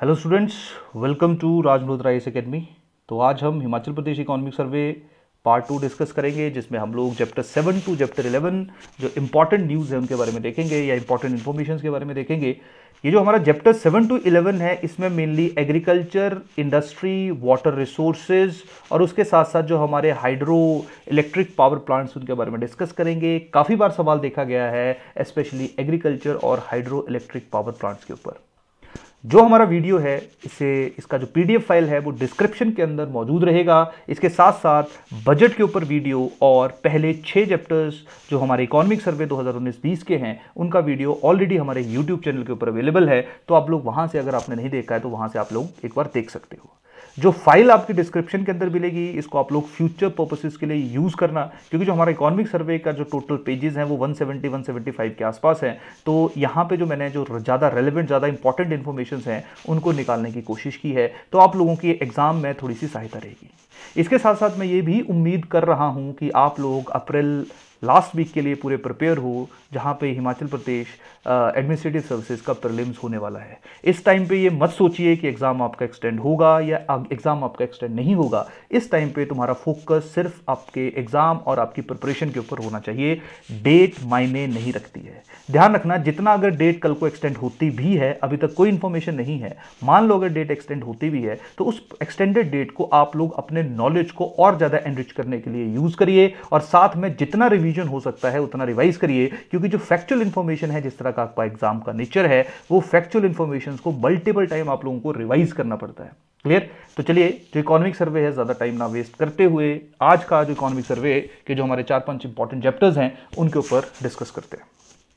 Hello students, welcome to Raj Malhotra IAS academy. तो आज हम Himachal Pradesh economic survey part 2 discuss करेंगे, जिसमें हम लोग चैप्टर 7 टू चैप्टर 11 जो इंपॉर्टेंट न्यूज़ है उनके बारे में देखेंगे या इंपॉर्टेंट इन्फॉर्मेशन के बारे में देखेंगे। ये जो हमारा चैप्टर 7 टू 11 है, इसमें mainly agriculture, industry, water resources और उसके साथ साथ जो हमारे हाइड्रो इलेक्ट्रिक पावर प्लांट्स उनके बारे में डिस्कस करेंगे। काफ़ी बार सवाल देखा गया है स्पेशली एग्रीकल्चर और हाइड्रो इलेक्ट्रिक पावर प्लांट्स के ऊपर। जो हमारा वीडियो है इसका जो पीडीएफ फाइल है वो डिस्क्रिप्शन के अंदर मौजूद रहेगा। इसके साथ साथ बजट के ऊपर वीडियो और पहले 6 चैप्टर्स जो हमारे इकोनॉमिक सर्वे 2019-20 के हैं उनका वीडियो ऑलरेडी हमारे यूट्यूब चैनल के ऊपर अवेलेबल है। तो आप लोग वहां से, अगर आपने नहीं देखा है तो वहां से आप लोग एक बार देख सकते हो। जो फाइल आपकी डिस्क्रिप्शन के अंदर मिलेगी, इसको आप लोग फ्यूचर पर्पसेस के लिए यूज़ करना, क्योंकि जो हमारा इकोनॉमिक सर्वे का जो टोटल पेजेस हैं वो 170-175 के आसपास है। तो यहाँ पे जो मैंने जो ज़्यादा रेलेवेंट, ज़्यादा इंपॉर्टेंट इन्फॉर्मेशन हैं उनको निकालने की कोशिश की है, तो आप लोगों की एग्जाम में थोड़ी सी सहायता रहेगी। इसके साथ साथ मैं ये भी उम्मीद कर रहा हूँ कि आप लोग अप्रैल लास्ट वीक के लिए पूरे प्रिपेयर हो, जहाँ पे हिमाचल प्रदेश एडमिनिस्ट्रेटिव सर्विसेज का प्रीलिम्स होने वाला है। इस टाइम पे ये मत सोचिए कि एग्ज़ाम आपका एक्सटेंड होगा या एग्ज़ाम आपका एक्सटेंड नहीं होगा। इस टाइम पे तुम्हारा फोकस सिर्फ आपके एग्ज़ाम और आपकी प्रिपरेशन के ऊपर होना चाहिए। डेट मायने नहीं रखती है। ध्यान रखना, जितना अगर डेट कल को एक्सटेंड होती भी है, अभी तक कोई इन्फॉर्मेशन नहीं है, मान लो अगर डेट एक्सटेंड होती भी है तो उस एक्सटेंडेड डेट को आप लोग अपने नॉलेज को और ज़्यादा एनरिच करने के लिए यूज़ करिए और साथ में जितना रिवीजन हो सकता है उतना रिवाइज करिए, क्योंकि जो फैक्चुअल इन्फॉर्मेशन है, जिस तरह का आपका एग्जाम का नेचर है, वो फैक्चुअल इन्फॉर्मेशन को मल्टीपल टाइम आप लोगों को रिवाइज करना पड़ता है। क्लियर? तो चलिए, जो इकोनॉमिक सर्वे है, ज़्यादा टाइम ना वेस्ट करते हुए आज का जो इकोनॉमिक सर्वे के जो हमारे 4-5 इंपॉर्टेंट चैप्टर्स हैं उनके ऊपर डिस्कस करते हैं।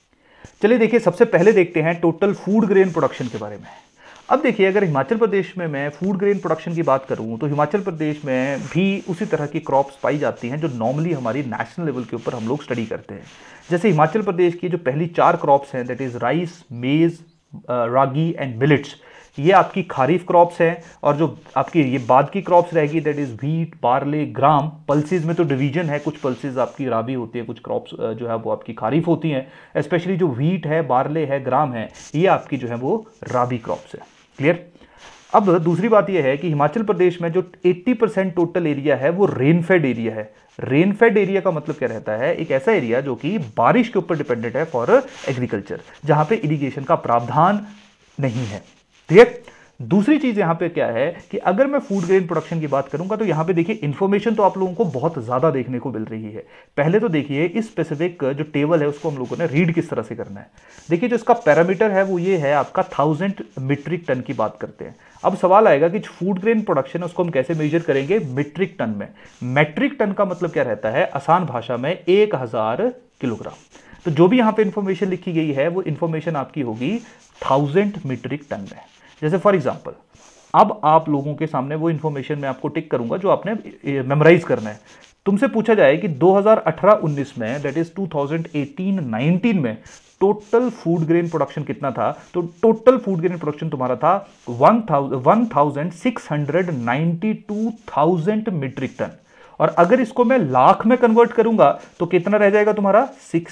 चलिए देखिए, सबसे पहले देखते हैं टोटल फूड ग्रेन प्रोडक्शन के बारे में। अब देखिए, अगर हिमाचल प्रदेश में मैं फूड ग्रेन प्रोडक्शन की बात करूं तो हिमाचल प्रदेश में भी उसी तरह की क्रॉप्स पाई जाती हैं जो नॉर्मली हमारी नेशनल लेवल के ऊपर हम लोग स्टडी करते हैं। जैसे हिमाचल प्रदेश की जो पहली 4 क्रॉप्स हैं, दैट इज़ राइस, मेज, रागी एंड मिलेट्स, ये आपकी खारीफ क्रॉप्स हैं। और जो आपकी ये बाद की क्रॉप्स रहेगी, that is wheat, barley, gram. Pulses में तो डिवीजन है, कुछ पल्सेस आपकी राबी होती है, कुछ क्रॉप्स जो है वो आपकी खारीफ होती हैं। स्पेशली जो व्हीट है, बार्ले है, ग्राम है, ये आपकी जो है वो राबी क्रॉप्स है। क्लियर? अब दूसरी बात यह है कि हिमाचल प्रदेश में जो 80% टोटल एरिया है वो रेनफेड एरिया है। रेनफेड एरिया का मतलब क्या रहता है? एक ऐसा एरिया जो कि बारिश के ऊपर डिपेंडेंट है फॉर एग्रीकल्चर, जहां पे इरिगेशन का प्रावधान नहीं है। ठीक? दूसरी चीज यहां पे क्या है कि अगर मैं फूड ग्रेन प्रोडक्शन की बात करूंगा तो यहां पे देखिए, इंफॉर्मेशन तो आप लोगों को बहुत ज्यादा देखने को मिल रही है। पहले तो देखिए, इस स्पेसिफिक जो टेबल है उसको हम लोगों ने रीड किस तरह से करना है। देखिए, जो इसका पैरामीटर है वो ये है आपका 1000 मीट्रिक टन की बात करते हैं। अब सवाल आएगा कि फूड ग्रेन प्रोडक्शन है उसको हम कैसे मेजर करेंगे? मीट्रिक टन में। मैट्रिक टन का मतलब क्या रहता है? आसान भाषा में 1000 किलोग्राम। तो जो भी यहां पे इंफॉर्मेशन लिखी गई है वो इंफॉर्मेशन आपकी होगी 1000 मीट्रिक टन में। जैसे फॉर एग्जांपल, अब आप लोगों के सामने वो इंफॉर्मेशन मैं आपको टिक करूंगा जो आपने मेमोराइज करना है। तुमसे पूछा जाए कि 2018-19 में, दैट इज 2018-19 में टोटल फूड ग्रेन प्रोडक्शन कितना था, तो टोटल फूड ग्रेन प्रोडक्शन तुम्हारा था 1,692,000 मीट्रिक टन। और अगर इसको मैं लाख में कन्वर्ट करूंगा तो कितना रह जाएगा तुम्हारा?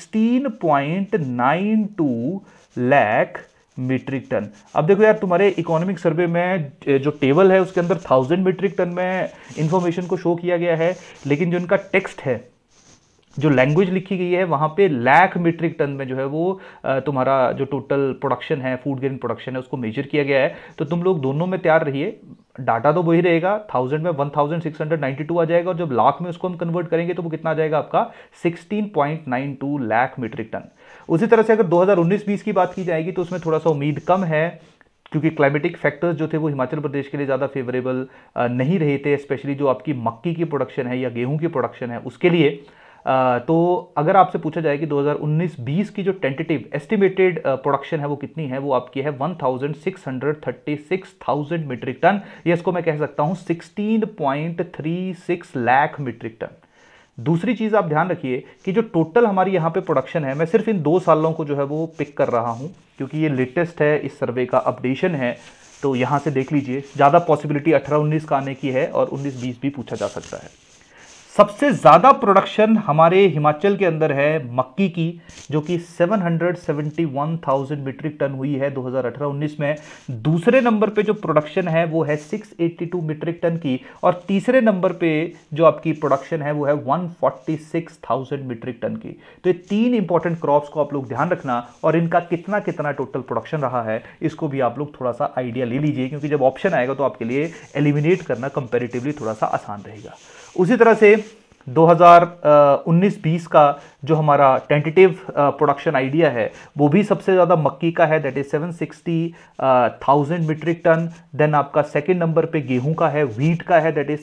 16.92 लाख मीट्रिक टन। अब देखो यार, तुम्हारे इकोनॉमिक सर्वे में जो टेबल है उसके अंदर 1000 मीट्रिक टन में इंफॉर्मेशन को शो किया गया है, लेकिन जो इनका टेक्स्ट है, जो लैंग्वेज लिखी गई है, वहां पे लाख मीट्रिक टन में जो है वो तुम्हारा जो टोटल प्रोडक्शन है, फूड ग्रेन प्रोडक्शन है, उसको मेजर किया गया है। तो तुम लोग दोनों में तैयार रहिए। डाटा तो वही रहेगा, 1000 में 1692 आ जाएगा और जब लाख में उसको हम कन्वर्ट करेंगे तो वो कितना आ जाएगा आपका? 16.92 लाख मीट्रिक टन। उसी तरह से अगर 2019-20 की बात की जाएगी तो उसमें थोड़ा सा उम्मीद कम है, क्योंकि क्लाइमेटिक फैक्टर्स जो थे वो हिमाचल प्रदेश के लिए ज़्यादा फेवरेबल नहीं रहे थे, स्पेशली जो आपकी मक्की की प्रोडक्शन है या गेहूं की प्रोडक्शन है उसके लिए। तो अगर आपसे पूछा जाए कि 2019-20 की जो टेंटेटिव एस्टिमेटेड प्रोडक्शन है वो कितनी है, वो आपकी है 1,636,000 मीट्रिक टन। या इसको मैं कह सकता हूं 16.36 लाख मीट्रिक टन। दूसरी चीज आप ध्यान रखिए कि जो टोटल हमारी यहाँ पे प्रोडक्शन है, मैं सिर्फ इन 2 सालों को जो है वो पिक कर रहा हूं, क्योंकि ये लेटेस्ट है, इस सर्वे का अपडेशन है। तो यहां से देख लीजिए, ज्यादा पॉसिबिलिटी 18-19 का आने की है और 19-20 भी पूछा जा सकता है। सबसे ज़्यादा प्रोडक्शन हमारे हिमाचल के अंदर है मक्की की, जो कि 771,000 मीट्रिक टन हुई है 2018-19 में। दूसरे नंबर पे जो प्रोडक्शन है वो है 682 मीट्रिक टन की, और तीसरे नंबर पे जो आपकी प्रोडक्शन है वो है 146,000 मीट्रिक टन की। तो ये तीन इंपॉर्टेंट क्रॉप्स को आप लोग ध्यान रखना, और इनका कितना कितना टोटल प्रोडक्शन रहा है इसको भी आप लोग थोड़ा सा आइडिया ले लीजिए, क्योंकि जब ऑप्शन आएगा तो आपके लिए एलिमिनेट करना कंपेरेटिवली थोड़ा सा आसान रहेगा। उसी तरह से 2019-20 का जो हमारा टेंटेटिव प्रोडक्शन आइडिया है वो भी सबसे ज़्यादा मक्की का है, that is 760,000 metric ton. Then आपका सेकंड नंबर पे गेहूं का है, व्हीट का है, दैट इज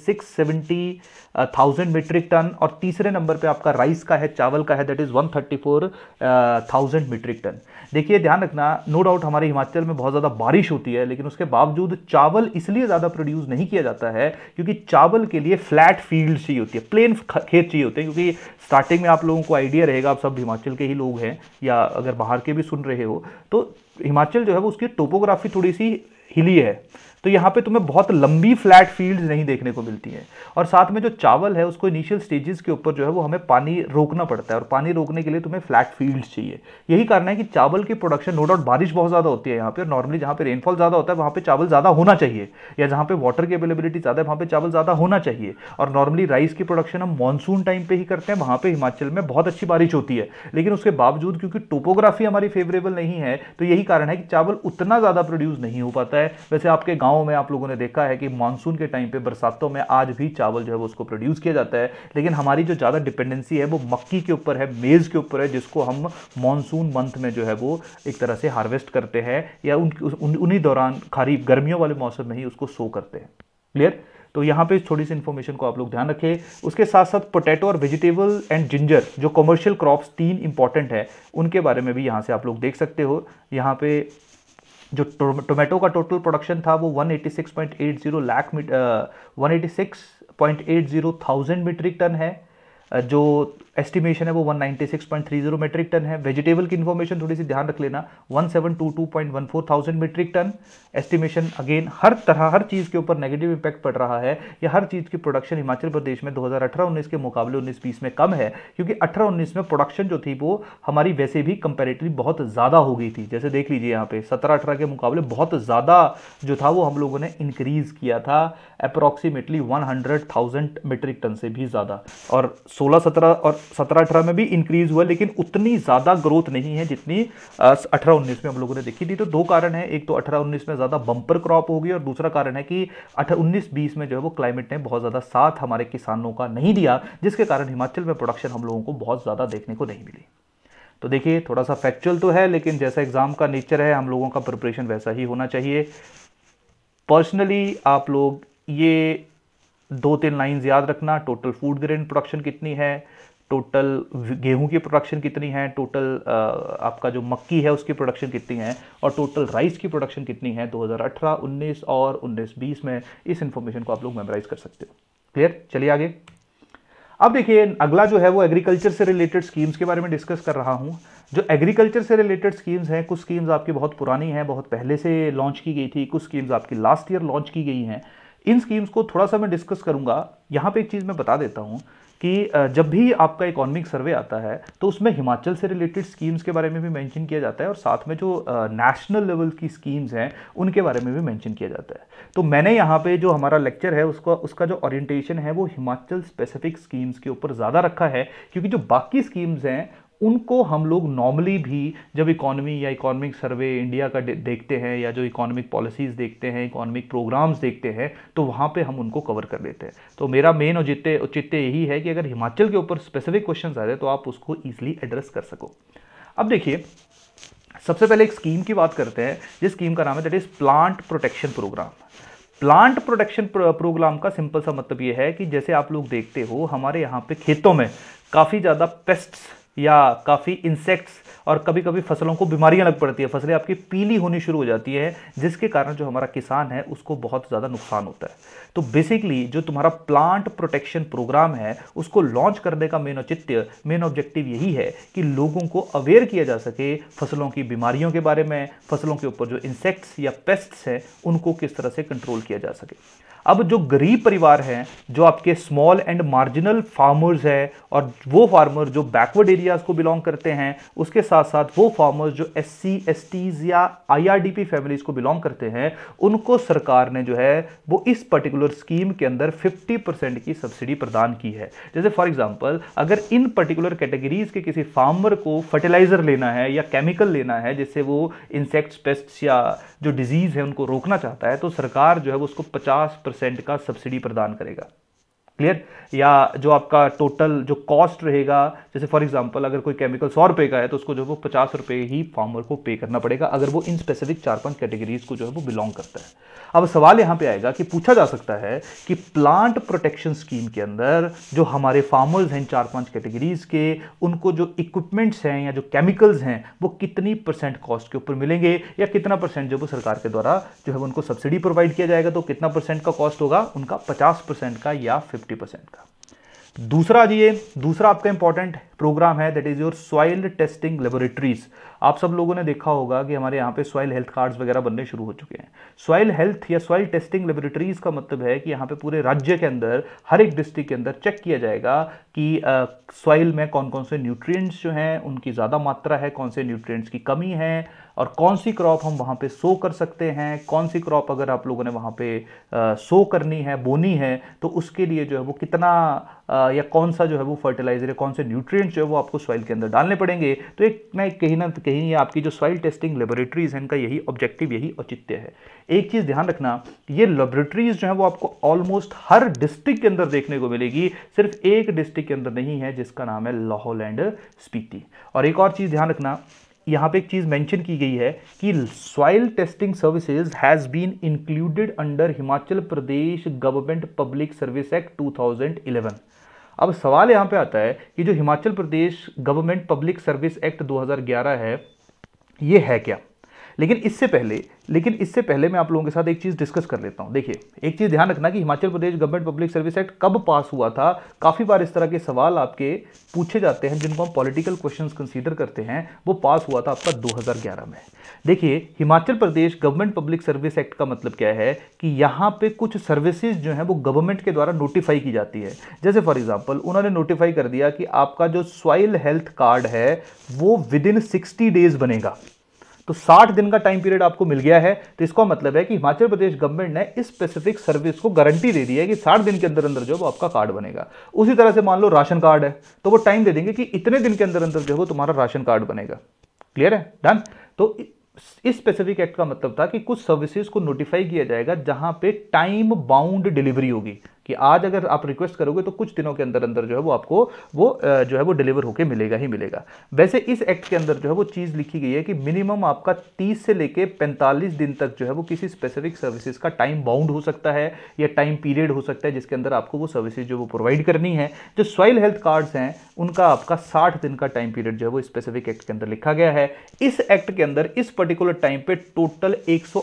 670,000 मीट्रिक टन। और तीसरे नंबर पे आपका राइस का है, चावल का है, दैट इज 134,000 मीट्रिक टन। देखिए ध्यान रखना, नो डाउट हमारे हिमाचल में बहुत ज़्यादा बारिश होती है, लेकिन उसके बावजूद चावल इसलिए ज़्यादा प्रोड्यूस नहीं किया जाता है क्योंकि चावल के लिए फ्लैट फील्ड चाहिए होती है, प्लेन खेत चाहिए होते हैं। क्योंकि स्टार्टिंग में आप लोगों को आइडिया रहेगा, आप सब हिमाचल के ही लोग हैं या अगर बाहर के भी सुन रहे हो, तो हिमाचल जो है वो उसकी टोपोग्राफी थोड़ी सी हिली है, तो यहाँ पे तुम्हें बहुत लंबी फ्लैट फील्ड्स नहीं देखने को मिलती हैं। और साथ में जो चावल है उसको इनिशियल स्टेजेस के ऊपर जो है वो हमें पानी रोकना पड़ता है, और पानी रोकने के लिए तुम्हें फ्लैट फील्ड्स चाहिए। यही कारण है कि चावल की प्रोडक्शन, नो डाउट बारिश बहुत ज़्यादा होती है यहाँ पे, और नॉर्मली जहाँ पे रेनफॉल ज़्यादा होता है वहाँ पे चावल ज़्यादा होना चाहिए, या जहाँ पे वाटर की अवेलेबिलिटी ज़्यादा है वहाँ पे चावल ज़्यादा होना चाहिए। और नॉर्मली राइस की प्रोडक्शन हम मानसून टाइम पे ही करते हैं, वहाँ पे हिमाचल में बहुत अच्छी बारिश होती है, लेकिन उसके बावजूद क्योंकि टोपोग्राफी हमारी फेवरेबल नहीं है, तो यही कारण है कि चावल उतना ज़्यादा प्रोड्यूस नहीं हो पाता है। वैसे आपके गाँव में आप लोगों ने देखा है कि मानसून के टाइम पे, बरसातों में आज भी चावल जो है वो उसको प्रोड्यूस किया जाता है, लेकिन हमारी जो ज़्यादा डिपेंडेंसी है वो मक्की के ऊपर है, मेज़ के ऊपर है, जिसको हम मानसून मंथ में जो है वो एक तरह से हार्वेस्ट करते हैं, या उन्हीं दौरान खरीफ गर्मियों वाले मौसम में ही उसको सो करते हैं। क्लियर? तो यहाँ पे थोड़ी सी इन्फॉर्मेशन को आप लोग ध्यान रखें। उसके साथ साथ पोटैटो और वेजिटेबल एंड जिंजर, जो कमर्शियल क्रॉप्स तीन इंपॉर्टेंट है, उनके बारे में भी यहाँ से आप लोग देख सकते हो। यहाँ पे जो टोमेटो का टोटल प्रोडक्शन था वो 186,80 मीट्रिक टन है, जो एस्टिमेशन है वो 196.30 मीट्रिक टन है। वेजिटेबल की इन्फॉर्मेशन थोड़ी सी ध्यान रख लेना, 1722.14 मीट्रिक टन एस्टिमेशन। अगेन हर चीज़ के ऊपर नेगेटिव इंपैक्ट पड़ रहा है, या हर चीज़ की प्रोडक्शन हिमाचल प्रदेश में 2018-19 के मुकाबले 19-20 में कम है, क्योंकि 18-19 में प्रोडक्शन जो थी वो हमारी वैसे भी कंपेरेटिवली बहुत ज़्यादा हो गई थी। जैसे देख लीजिए यहाँ पे 17-18 के मुकाबले बहुत ज़्यादा जो था वो हम लोगों ने इंक्रीज़ किया था, अप्रॉक्सीमेटली 100,000 मीट्रिक टन से भी ज़्यादा। और 16-17 और 17-18 में भी इंक्रीज हुआ, लेकिन उतनी ज़्यादा ग्रोथ नहीं है जितनी 18-19 में हम लोगों ने देखी थी। तो दो कारण है, एक तो 18-19 में ज़्यादा बम्पर क्रॉप होगी, और दूसरा कारण है कि 19-20 में जो है वो क्लाइमेट ने बहुत ज़्यादा साथ हमारे किसानों का नहीं दिया, जिसके कारण हिमाचल में प्रोडक्शन हम लोगों को बहुत ज़्यादा देखने को नहीं मिली। तो देखिए थोड़ा सा फैक्चुअल तो है, लेकिन जैसा एग्जाम का नेचर है हम लोगों का प्रिपरेशन वैसा ही होना चाहिए। पर्सनली आप लोग ये 2-3 लाइन्स याद रखना, टोटल फूड ग्रेन प्रोडक्शन कितनी है, टोटल गेहूं की प्रोडक्शन कितनी है, टोटल आपका जो मक्की है उसकी प्रोडक्शन कितनी है, और टोटल राइस की प्रोडक्शन कितनी है 2018-19 और 19-20 में। इस इंफॉर्मेशन को आप लोग मेमोराइज कर सकते हो। क्लियर? चलिए आगे। अब देखिए अगला जो है वो एग्रीकल्चर से रिलेटेड स्कीम्स के बारे में डिस्कस कर रहा हूँ। जो एग्रीकल्चर से रिलेटेड स्कीम्स हैं, कुछ स्कीम्स आपकी बहुत पुरानी हैं, बहुत पहले से लॉन्च की गई थी, कुछ स्कीम्स आपकी लास्ट ईयर लॉन्च की गई हैं। इन स्कीम्स को थोड़ा सा मैं डिस्कस करूंगा। यहाँ पे एक चीज़ मैं बता देता हूँ कि जब भी आपका इकोनॉमिक सर्वे आता है तो उसमें हिमाचल से रिलेटेड स्कीम्स के बारे में भी मेंशन किया जाता है, और साथ में जो नेशनल लेवल की स्कीम्स हैं उनके बारे में भी मेंशन किया जाता है। तो मैंने यहाँ पे जो हमारा लेक्चर है उसका जो ओरिएंटेशन है वो हिमाचल स्पेसिफिक स्कीम्स के ऊपर ज़्यादा रखा है, क्योंकि जो बाकी स्कीम्स हैं उनको हम लोग नॉर्मली भी जब इकोनॉमी या इकोनॉमिक सर्वे इंडिया का देखते हैं, या जो इकोनॉमिक पॉलिसीज़ देखते हैं, इकोनॉमिक प्रोग्राम्स देखते हैं, तो वहाँ पे हम उनको कवर कर लेते हैं। तो मेरा मेन औचित्य यही है कि अगर हिमाचल के ऊपर स्पेसिफिक क्वेश्चन आ रहे तो आप उसको ईजिली एड्रेस कर सको। अब देखिए सबसे पहले एक स्कीम की बात करते हैं, जिस स्कीम का नाम है that is plant protection program. Plant protection program का सिंपल सा मतलब ये है कि जैसे आप लोग देखते हो हमारे यहाँ पे खेतों में काफ़ी ज़्यादा पेस्ट्स या काफ़ी इंसेक्ट्स और कभी कभी फसलों को बीमारियां लग पड़ती है, फसलें आपकी पीली होनी शुरू हो जाती है, जिसके कारण जो हमारा किसान है उसको बहुत ज़्यादा नुकसान होता है। तो बेसिकली जो तुम्हारा प्लांट प्रोटेक्शन प्रोग्राम है उसको लॉन्च करने का मेन ऑब्जेक्टिव यही है कि लोगों को अवेयर किया जा सके फसलों की बीमारियों के बारे में, फसलों के ऊपर जो इंसेक्ट्स या पेस्ट्स हैं उनको किस तरह से कंट्रोल किया जा सके। अब जो गरीब परिवार हैं, जो आपके स्मॉल एंड मार्जिनल फार्मर्स हैं, और वो फार्मर जो बैकवर्ड एरियाज को बिलोंग करते हैं, उसके साथ साथ वो फार्मर्स जो SC STs या IRDP फैमिलीज को बिलोंग करते हैं, उनको सरकार ने जो है वो इस पर्टिकुलर स्कीम के अंदर 50% की सब्सिडी प्रदान की है। जैसे फॉर एग्जांपल अगर इन पर्टिकुलर कैटेगरीज के किसी फार्मर को फर्टिलाइजर लेना है या केमिकल लेना है जिससे वो इंसेक्ट्स, पेस्ट्स या जो डिजीज है उनको रोकना चाहता है, तो सरकार जो है वो उसको 50% का सब्सिडी प्रदान करेगा। क्लियर? या जो आपका टोटल जो कॉस्ट रहेगा, जैसे फॉर एग्जांपल अगर कोई केमिकल 100 रुपए का है तो उसको जो है वो 50 रुपए ही फार्मर को पे करना पड़ेगा अगर वो इन स्पेसिफिक 4-5 कैटेगरीज को जो है वो बिलोंग करता है। अब सवाल यहां पे आएगा कि पूछा जा सकता है कि प्लांट प्रोटेक्शन स्कीम के अंदर जो हमारे फार्मर्स हैं 4-5 कैटेगरीज के, उनको जो इक्विपमेंट्स हैं या जो केमिकल्स हैं वो कितनी % कॉस्ट के ऊपर मिलेंगे, या कितना % जो वो सरकार के द्वारा जो है उनको सब्सिडी प्रोवाइड किया जाएगा, तो कितना % का कॉस्ट होगा उनका, 50% का या 50% का। दूसरा आपका इंपॉर्टेंट प्रोग्राम है, that is your soil testing laboratories. आप सब लोगों ने देखा होगा कि हमारे यहाँ पे सॉइल हेल्थ कार्ड्स वगैरह बनने शुरू हो चुके हैं। सॉइल हेल्थ या सॉइल टेस्टिंग लेबोरेटरीज का मतलब है कि यहाँ पे पूरे राज्य के अंदर हर एक डिस्ट्रिक्ट के अंदर चेक किया जाएगा कि सॉइल में कौन कौन से न्यूट्रिएंट्स जो हैं उनकी ज़्यादा मात्रा है, कौन से न्यूट्रिएंट्स की कमी है, और कौन सी क्रॉप हम वहाँ पे सो कर सकते हैं, कौन सी क्रॉप अगर आप लोगों ने वहाँ पे सो करनी है, बोनी है, तो उसके लिए जो है वो कितना या कौन सा जो है वो फर्टिलाइजर या कौन से न्यूट्रिएंट्स जो है वो आपको सॉइल के अंदर डालने पड़ेंगे। तो एक ना कहीं ये आपकी जो सॉइल टेस्टिंग लेबोरेटरीज हैं इनका यही ऑब्जेक्टिव, यही औचित्य है। एक चीज़ ध्यान रखना, ये लेबोरेटरीज जो है वो आपको ऑलमोस्ट हर डिस्ट्रिक्ट के अंदर देखने को मिलेगी, सिर्फ एक डिस्ट्रिक्ट के अंदर नहीं है जिसका नाम है लाहौल एंड स्पीति। और एक और चीज़ ध्यान रखना, यहाँ पे एक चीज मेंशन की गई है कि soil testing services has been included under Himachal Pradesh government public service act 2011। अब सवाल यहाँ पे आता है कि जो Himachal Pradesh government public service act 2011 है, ये है क्या? लेकिन इससे पहले मैं आप लोगों के साथ एक चीज़ डिस्कस कर लेता हूं। देखिए, एक चीज़ ध्यान रखना कि Himachal Pradesh government public service act कब पास हुआ था। काफ़ी बार इस तरह के सवाल आपके पूछे जाते हैं जिनको हम पॉलिटिकल क्वेश्चंस कंसीडर करते हैं। वो पास हुआ था आपका 2011 में। देखिए, Himachal Pradesh government public service act का मतलब क्या है कि यहाँ पे कुछ सर्विसेज जो हैं वो गवर्नमेंट के द्वारा नोटिफाई की जाती है। जैसे फॉर एग्जाम्पल उन्होंने नोटिफाई कर दिया कि आपका जो सॉइल हेल्थ कार्ड है वो विदिन 60 डेज बनेगा, तो 60 दिन का टाइम पीरियड आपको मिल गया है। तो इसका मतलब है कि हिमाचल प्रदेश गवर्नमेंट ने इस स्पेसिफिक सर्विस को गारंटी दे दी है कि 60 दिन के अंदर अंदर जो वो आपका कार्ड बनेगा। उसी तरह से मान लो राशन कार्ड है तो वो टाइम दे देंगे कि इतने दिन के अंदर अंदर जो वो तुम्हारा राशन कार्ड बनेगा। क्लियर है? डन। तो इस स्पेसिफिक एक्ट का मतलब था कि कुछ सर्विसेज को नोटिफाई किया जाएगा जहां पे टाइम बाउंड डिलीवरी होगी, कि आज अगर आप रिक्वेस्ट करोगे तो कुछ दिनों के अंदर अंदर जो है वो आपको वो जो है वो डिलीवर होके मिलेगा ही मिलेगा। वैसे इस एक्ट के अंदर जो है वो चीज़ लिखी गई है कि मिनिमम आपका 30 से लेके 45 दिन तक जो है वो किसी स्पेसिफिक सर्विसेज का टाइम बाउंड हो सकता है या टाइम पीरियड हो सकता है जिसके अंदर आपको वो सर्विसेज जो वो प्रोवाइड करनी है। जो सॉइल हेल्थ कार्ड्स हैं उनका आपका 60 दिन का टाइम पीरियड जो है वो स्पेसिफिक एक्ट के अंदर लिखा गया है। इस एक्ट के अंदर इस पर्टिकुलर टाइम पे टोटल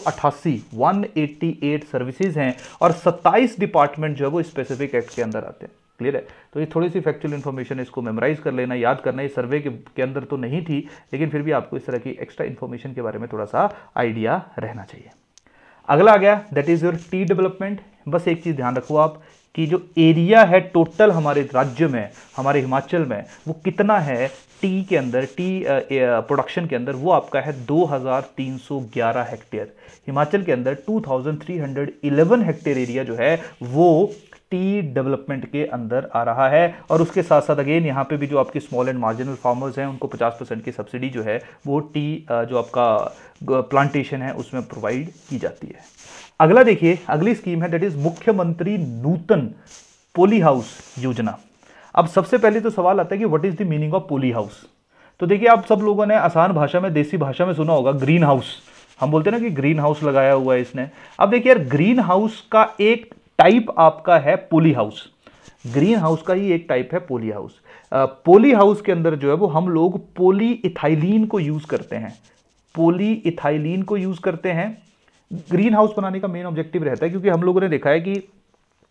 188 सर्विसेज हैं और 27 डिपार्टमेंट जो है वो स्पेसिफिक एक्ट के अंदर आते हैं। क्लियर है? तो ये थोड़ी सी फैक्चुअल इन्फॉर्मेशन, इसको मेमोराइज कर लेना, याद करना। ये सर्वे के अंदर तो नहीं थी, लेकिन फिर भी आपको इस तरह की एक्स्ट्रा इन्फॉर्मेशन के बारे में थोड़ा सा आइडिया रहना चाहिए। अगला आ गया, that is your tea development. बस एक चीज ध्यान रखो आप कि जो एरिया है टोटल हमारे राज्य में, हमारे हिमाचल में, वो कितना है टी के अंदर, टी प्रोडक्शन के अंदर, वो आपका है 2311 हेक्टेयर। हिमाचल के अंदर 2311 हेक्टेयर एरिया जो है वो टी डेवलपमेंट के अंदर आ रहा है। और उसके साथ साथ अगेन यहाँ पे भी जो आपके स्मॉल एंड मार्जिनल फार्मर्स हैं उनको 50% की सब्सिडी जो है वो टी जो आपका प्लांटेशन है उसमें प्रोवाइड की जाती है। अगला देखिए, अगली स्कीम है दैट इज मुख्यमंत्री नूतन पोली हाउस योजना। अब सबसे पहले तो सवाल आता है कि what is the meaning of poly house. तो देखिए, आप सब लोगों ने आसान भाषा में, देसी भाषा में सुना होगा ग्रीन हाउस। हम बोलते हैं ना कि ग्रीन हाउस लगाया हुआ है इसने। अब देखिए यार, ग्रीन हाउस का एक टाइप आपका है पोली हाउस। ग्रीन हाउस का ही एक टाइप है पोली हाउस। पोली हाउस के अंदर जो है वो हम लोग पोली इथाइलीन को यूज करते हैं, पोली इथाइलीन को यूज करते हैं। ग्रीन हाउस बनाने का मेन ऑब्जेक्टिव रहता है क्योंकि हम लोगों ने देखा है कि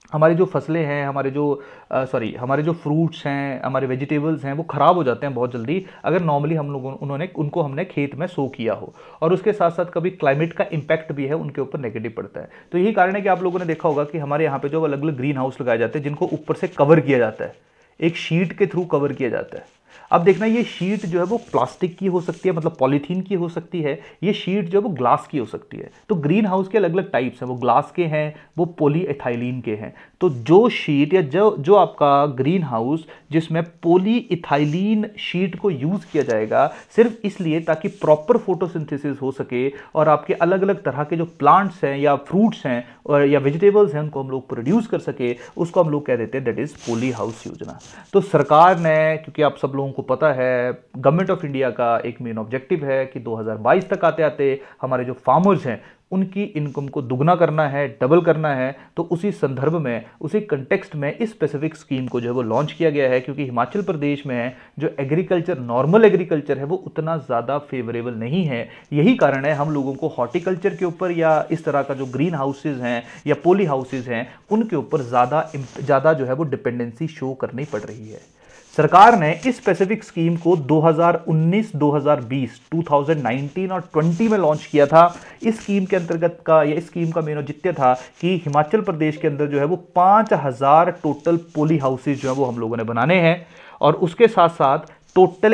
हमारी जो फसलें हैं, हमारे जो फ्रूट्स हैं, हमारे वेजिटेबल्स हैं, वो ख़राब हो जाते हैं बहुत जल्दी अगर नॉर्मली हम लोगों उनको हमने खेत में सो किया हो। और उसके साथ साथ कभी क्लाइमेट का इम्पैक्ट भी है उनके ऊपर नेगेटिव पड़ता है। तो यही कारण है कि आप लोगों ने देखा होगा कि हमारे यहाँ पे जो अलग अलग ग्रीन हाउस लगाए जाते हैं जिनको ऊपर से कवर किया जाता है, एक शीट के थ्रू कवर किया जाता है। अब देखना, ये शीट जो है वो प्लास्टिक की हो सकती है, मतलब पॉलीथीन की हो सकती है, ये शीट जो है वो ग्लास की हो सकती है। तो ग्रीन हाउस के अलग अलग टाइप्स हैं, वो ग्लास के हैं, वो पॉलीइथाइलिन के हैं। तो जो शीट या जो आपका ग्रीन हाउस जिसमें पॉलीइथाइलिन शीट को यूज़ किया जाएगा सिर्फ इसलिए ताकि प्रॉपर फोटोसिंथेसिस हो सके और आपके अलग अलग तरह के जो प्लांट्स हैं या फ्रूट्स हैं और या वेजिटेबल्स हैं उनको हम लोग प्रोड्यूस कर सके, उसको हम लोग कह देते हैं दैट इज़ पॉली हाउस योजना। तो सरकार ने, क्योंकि आप सब लोगों को पता है, गवर्नमेंट ऑफ इंडिया का एक मेन ऑब्जेक्टिव है कि 2022 तक आते आते हमारे जो फार्मर्स हैं उनकी इनकम को दुगना करना है, डबल करना है। तो उसी संदर्भ में, उसी कंटेक्स्ट में इस स्पेसिफिक स्कीम को जो है वो लॉन्च किया गया है, क्योंकि हिमाचल प्रदेश में जो एग्रीकल्चर, नॉर्मल एग्रीकल्चर है वो उतना ज़्यादा फेवरेबल नहीं है। यही कारण है हम लोगों को हॉर्टिकल्चर के ऊपर या इस तरह का जो ग्रीन हाउसेज हैं या पॉली हाउसेज हैं उनके ऊपर ज़्यादा जो है वो डिपेंडेंसी शो करनी पड़ रही है। सरकार ने इस स्पेसिफिक स्कीम को 2019, 2020, 2019 और 20 में लॉन्च किया था। इस स्कीम के अंतर्गत का, या इस स्कीम का मेन औचित्य था कि हिमाचल प्रदेश के अंदर जो है वो 5000 टोटल पॉली हाउसेज जो है वो हम लोगों ने बनाने हैं। और उसके साथ साथ टोटल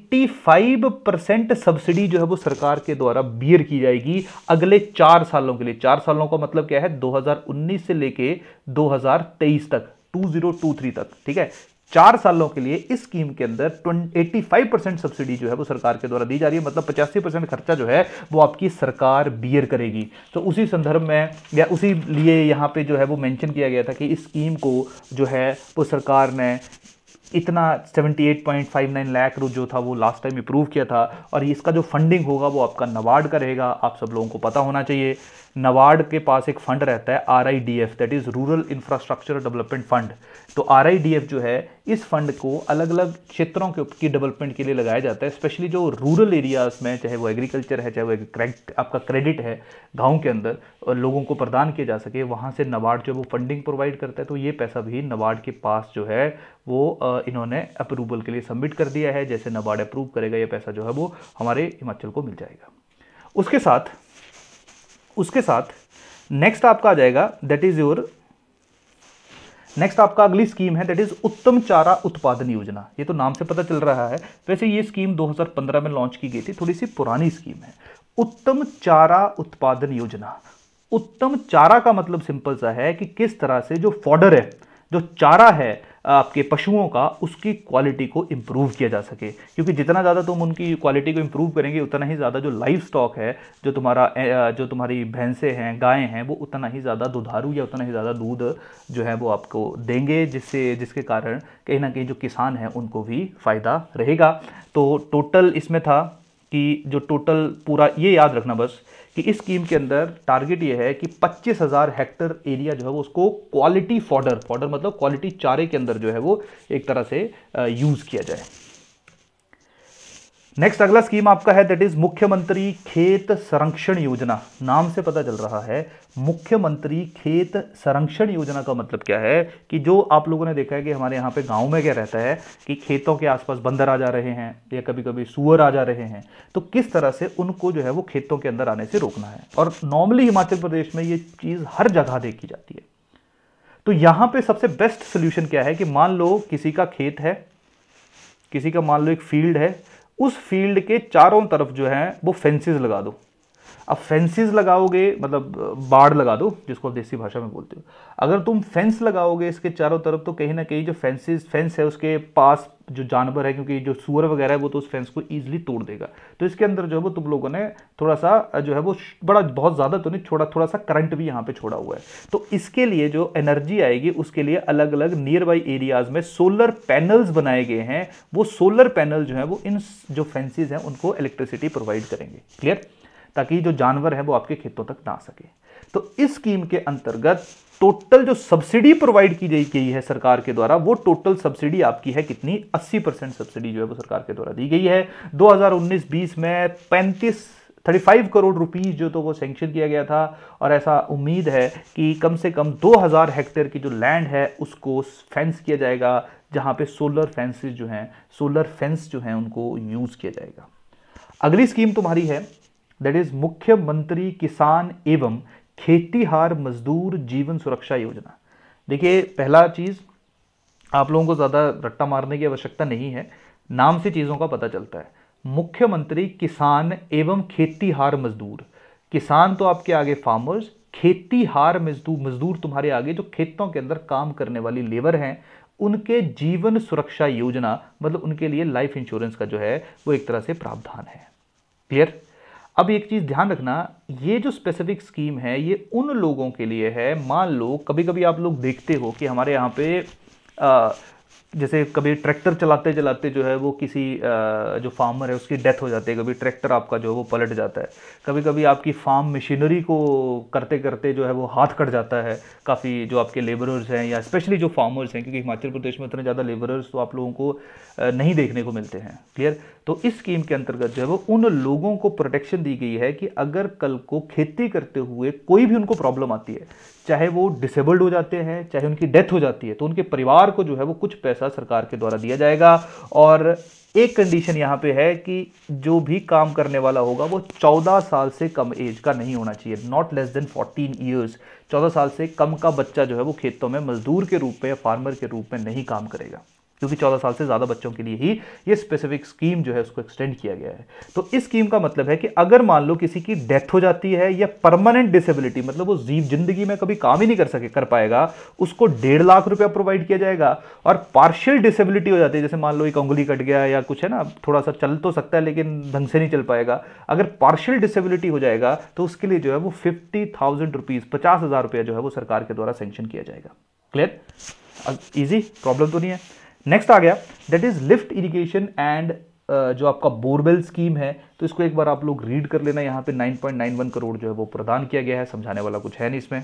85% सब्सिडी जो है वो सरकार के द्वारा बियर की जाएगी अगले 4 सालों के लिए। 4 सालों का मतलब क्या है, 2019 से लेके 2023 तक, 2023 तक, ठीक है। 4 सालों के लिए इस स्कीम के अंदर 85% सब्सिडी जो है वो सरकार के द्वारा दी जा रही है, मतलब 85% खर्चा जो है वो आपकी सरकार बियर करेगी। तो उसी संदर्भ में या उसी लिए यहाँ पे जो है वो मेंशन किया गया था कि इस स्कीम को जो है वो सरकार ने इतना 78.59 लाख जो था वो लास्ट टाइम अप्रूव किया था। और इसका जो फंडिंग होगा वो आपका नाबार्ड का रहेगा। आप सब लोगों को पता होना चाहिए, नाबार्ड के पास एक फंड रहता है RIDF, that is rural infrastructure development fund. तो RIDF जो है इस फंड को अलग अलग क्षेत्रों की डेवलपमेंट के लिए लगाया जाता है, स्पेशली जो रूरल एरियाज़ में, चाहे वो एग्रीकल्चर है, चाहे वो आपका क्रेडिट है गाँव के अंदर, और लोगों को प्रदान किया जा सके, वहाँ से नाबार्ड जो वो फंडिंग प्रोवाइड करता है। तो ये पैसा भी नाबार्ड के पास जो है वो इन्होंने अप्रूवल के लिए सबमिट कर दिया है। जैसे नाबार्ड अप्रूव करेगा ये पैसा जो है वो हमारे हिमाचल को मिल जाएगा। उसके साथ नेक्स्ट आपका आ जाएगा, दैट इज योर नेक्स्ट आपका अगली स्कीम है, दैट इज उत्तम चारा उत्पादन योजना। ये तो नाम से पता चल रहा है, वैसे ये स्कीम 2015 में लॉन्च की गई थी, थोड़ी सी पुरानी स्कीम है। उत्तम चारा उत्पादन योजना, उत्तम चारा का मतलब सिंपल सा है कि किस तरह से जो फॉडर है, जो चारा है आपके पशुओं का, उसकी क्वालिटी को इम्प्रूव किया जा सके। क्योंकि जितना ज़्यादा तुम उनकी क्वालिटी को इम्प्रूव करेंगे उतना ही ज़्यादा जो लाइव स्टॉक है, जो तुम्हारी भैंसें हैं, गायें हैं, वो उतना ही ज़्यादा दुधारू या उतना ही ज़्यादा दूध जो है वो आपको देंगे, जिसके कारण कहीं ना कहीं जो किसान हैं उनको भी फ़ायदा रहेगा। तो टोटल इसमें था कि जो टोटल पूरा, ये याद रखना बस कि इस स्कीम के अंदर टारगेट ये है कि 25,000 हेक्टर एरिया जो है वो उसको क्वालिटी फॉडर मतलब क्वालिटी चारे के अंदर जो है वो एक तरह से यूज़ किया जाए। नेक्स्ट अगला स्कीम आपका है, दैट इज मुख्यमंत्री खेत संरक्षण योजना। नाम से पता चल रहा है, मुख्यमंत्री खेत संरक्षण योजना का मतलब क्या है कि जो आप लोगों ने देखा है कि हमारे यहाँ पे गांव में क्या रहता है कि खेतों के आसपास बंदर आ जा रहे हैं या कभी कभी सूअर आ जा रहे हैं, तो किस तरह से उनको जो है वो खेतों के अंदर आने से रोकना है। और नॉर्मली हिमाचल प्रदेश में ये चीज़ हर जगह देखी जाती है। तो यहाँ पे सबसे बेस्ट सोल्यूशन क्या है कि मान लो किसी का खेत है, किसी का मान लो एक फील्ड है, उस फील्ड के चारों तरफ जो है वो फेंसेस लगा दो। अब फेंसेस लगाओगे मतलब बाड़ लगा दो, जिसको आप देसी भाषा में बोलते हो। अगर तुम फेंस लगाओगे इसके चारों तरफ, तो कहीं ना कहीं जो फेंस है उसके पास जो जानवर है, क्योंकि जो सूअर वगैरह है वो तो उस फेंस को ईजिली तोड़ देगा। तो इसके अंदर जो है वो तुम लोगों ने थोड़ा सा जो है वो बहुत ज़्यादा तो नहीं, थोड़ा सा करंट भी यहाँ पे छोड़ा हुआ है। तो इसके लिए जो एनर्जी आएगी उसके लिए अलग अलग नियर बाई एरियाज में सोलर पैनल्स बनाए गए हैं। वो सोलर पैनल जो है वो इन जो फेंसेज हैं उनको इलेक्ट्रिसिटी प्रोवाइड करेंगे। क्लियर? ताकि जो जानवर है वो आपके खेतों तक ना आ सके। तो इस स्कीम के अंतर्गत टोटल जो सब्सिडी प्रोवाइड की गई है सरकार के द्वारा, वो टोटल सब्सिडी आपकी है कितनी, 80% सब्सिडी जो है वो सरकार के द्वारा दी गई है। 2019-20 में 35 करोड़ रुपीस जो तो वो सैंक्शन किया गया था, और ऐसा उम्मीद है कि कम से कम 2000 हेक्टेयर की जो लैंड है उसको फेंस किया जाएगा, जहां पे सोलर फेंस जो हैं उनको यूज किया जाएगा। अगली स्कीम तुम्हारी है दैट इज मुख्यमंत्री किसान एवं खेतीहार मजदूर जीवन सुरक्षा योजना। देखिए, पहला चीज, आप लोगों को ज्यादा रट्टा मारने की आवश्यकता नहीं है, नाम से चीजों का पता चलता है। मुख्यमंत्री किसान एवं खेतीहार मजदूर, किसान तो आपके आगे फार्मर्स, खेतीहार मजदूर तुम्हारे आगे जो खेतों के अंदर काम करने वाली लेबर हैं, उनके जीवन सुरक्षा योजना, मतलब उनके लिए लाइफ इंश्योरेंस का जो है वो एक तरह से प्रावधान है। क्लियर? अब एक चीज ध्यान रखना, ये जो स्पेसिफिक स्कीम है ये उन लोगों के लिए है, मान लो कभी कभी आप लोग देखते हो कि हमारे यहाँ पे जैसे कभी ट्रैक्टर चलाते चलाते जो है वो किसी जो फार्मर है उसकी डेथ हो जाती है, कभी ट्रैक्टर आपका जो है वो पलट जाता है, कभी कभी आपकी फार्म मशीनरी को करते करते जो है वो हाथ कट जाता है। काफ़ी जो आपके लेबरर्स हैं या स्पेशली जो फार्मर्स हैं, क्योंकि हिमाचल प्रदेश में इतने ज़्यादा लेबरर्स तो आप लोगों को नहीं देखने को मिलते हैं। क्लियर? तो इस स्कीम के अंतर्गत जो है वो उन लोगों को प्रोटेक्शन दी गई है कि अगर कल को खेती करते हुए कोई भी उनको प्रॉब्लम आती है, चाहे वो डिसेबल्ड हो जाते हैं, चाहे उनकी डेथ हो जाती है, तो उनके परिवार को जो है वो कुछ पैसा सरकार के द्वारा दिया जाएगा। और एक कंडीशन यहाँ पे है कि जो भी काम करने वाला होगा वो 14 साल से कम एज का नहीं होना चाहिए, नॉट लेस देन 14 ईयर्स। 14 साल से कम का बच्चा जो है वो खेतों में मजदूर के रूप में या फार्मर के रूप में नहीं काम करेगा, क्योंकि 14 साल से ज़्यादा बच्चों के लिए ही ये स्पेसिफिक स्कीम जो है उसको एक्सटेंड किया गया है। तो इस स्कीम का मतलब है कि अगर मान लो किसी की डेथ हो जाती है या परमानेंट डिसेबिलिटी, मतलब वो जिंदगी में कभी काम ही नहीं कर पाएगा, उसको 1.5 लाख रुपया प्रोवाइड किया जाएगा। और पार्शियल डिसेबिलिटी हो जाती है, जैसे मान लो एक उंगली कट गया या कुछ है ना, थोड़ा सा चल तो सकता है लेकिन ढंग से नहीं चल पाएगा, अगर पार्शियल डिसेबिलिटी हो जाएगा तो उसके लिए जो है वो 50,000 रुपीज़, 50,000 रुपया जो है वो सरकार के द्वारा सेंक्शन किया जाएगा। क्लियर? ईजी, प्रॉब्लम तो नहीं है। नेक्स्ट आ गया that is lift irrigation and जो आपका बोरवेल स्कीम है, तो इसको एक बार आप लोग रीड कर लेना। यहाँ पे 9.91 करोड़ जो है वो प्रदान किया गया है, समझाने वाला कुछ है नहीं इसमें।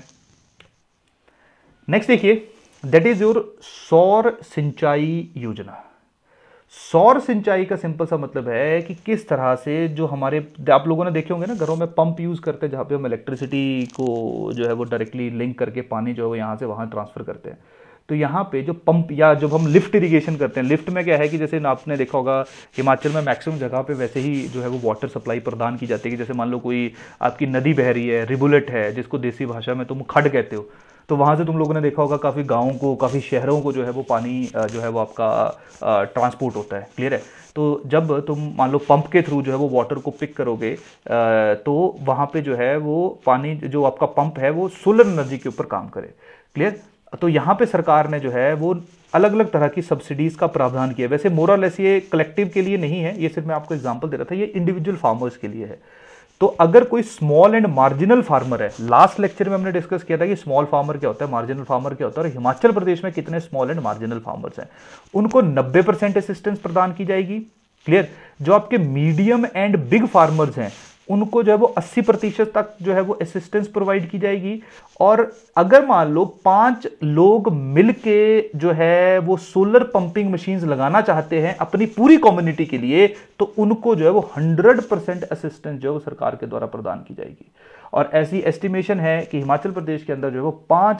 नेक्स्ट देखिए, दैट इज योर सौर सिंचाई योजना। सौर सिंचाई का सिंपल सा मतलब है कि किस तरह से जो हमारे, आप लोगों ने देखे होंगे ना घरों में पंप यूज करते हैं, जहाँ पे हम इलेक्ट्रिसिटी को जो है वो डायरेक्टली लिंक करके पानी जो है वो यहाँ से वहाँ ट्रांसफर करते हैं। तो यहाँ पे जो पंप या जब हम लिफ्ट इरिगेशन करते हैं, लिफ्ट में क्या है कि जैसे आपने देखा होगा हिमाचल में मैक्सिमम जगह पे वैसे ही जो है वो वाटर सप्लाई प्रदान की जाती है कि जैसे मान लो कोई आपकी नदी बह रही है, रिबुलेट है, जिसको देसी भाषा में तुम खड कहते हो, तो वहाँ से तुम लोगों ने देखा होगा काफ़ी गाँवों को, काफ़ी शहरों को जो है वो पानी जो है वो आपका ट्रांसपोर्ट होता है। क्लियर है? तो जब तुम मान लो पंप के थ्रू जो है वो वाटर को पिक करोगे, तो वहाँ पे जो है वो पानी, जो आपका पंप है वो सोलर एनर्जी के ऊपर काम करे। क्लियर? तो यहाँ पे सरकार ने जो है वो अलग अलग तरह की सब्सिडीज का प्रावधान किया। वैसे मोरलेस ये कलेक्टिव के लिए नहीं है, ये सिर्फ मैं आपको एग्जांपल दे रहा था, ये इंडिविजुअल फार्मर्स के लिए है। तो अगर कोई स्मॉल एंड मार्जिनल फार्मर है, लास्ट लेक्चर में हमने डिस्कस किया था कि स्मॉल फार्मर क्या होता है, मार्जिनल फार्मर क्या होता है, और हिमाचल प्रदेश में कितने स्मॉल एंड मार्जिनल फार्मर्स हैं, उनको 90% असिस्टेंस प्रदान की जाएगी। क्लियर? जो आपके मीडियम एंड बिग फार्मर्स हैं उनको जो है वो 80% तक जो है वो असिस्टेंस प्रोवाइड की जाएगी। और अगर मान लो 5 लोग मिलके जो है वो सोलर पंपिंग मशीन्स लगाना चाहते हैं अपनी पूरी कम्युनिटी के लिए, तो उनको जो है वो 100% असिस्टेंस जो है वो सरकार के द्वारा प्रदान की जाएगी। और ऐसी एस्टिमेशन है कि हिमाचल प्रदेश के अंदर जो है वो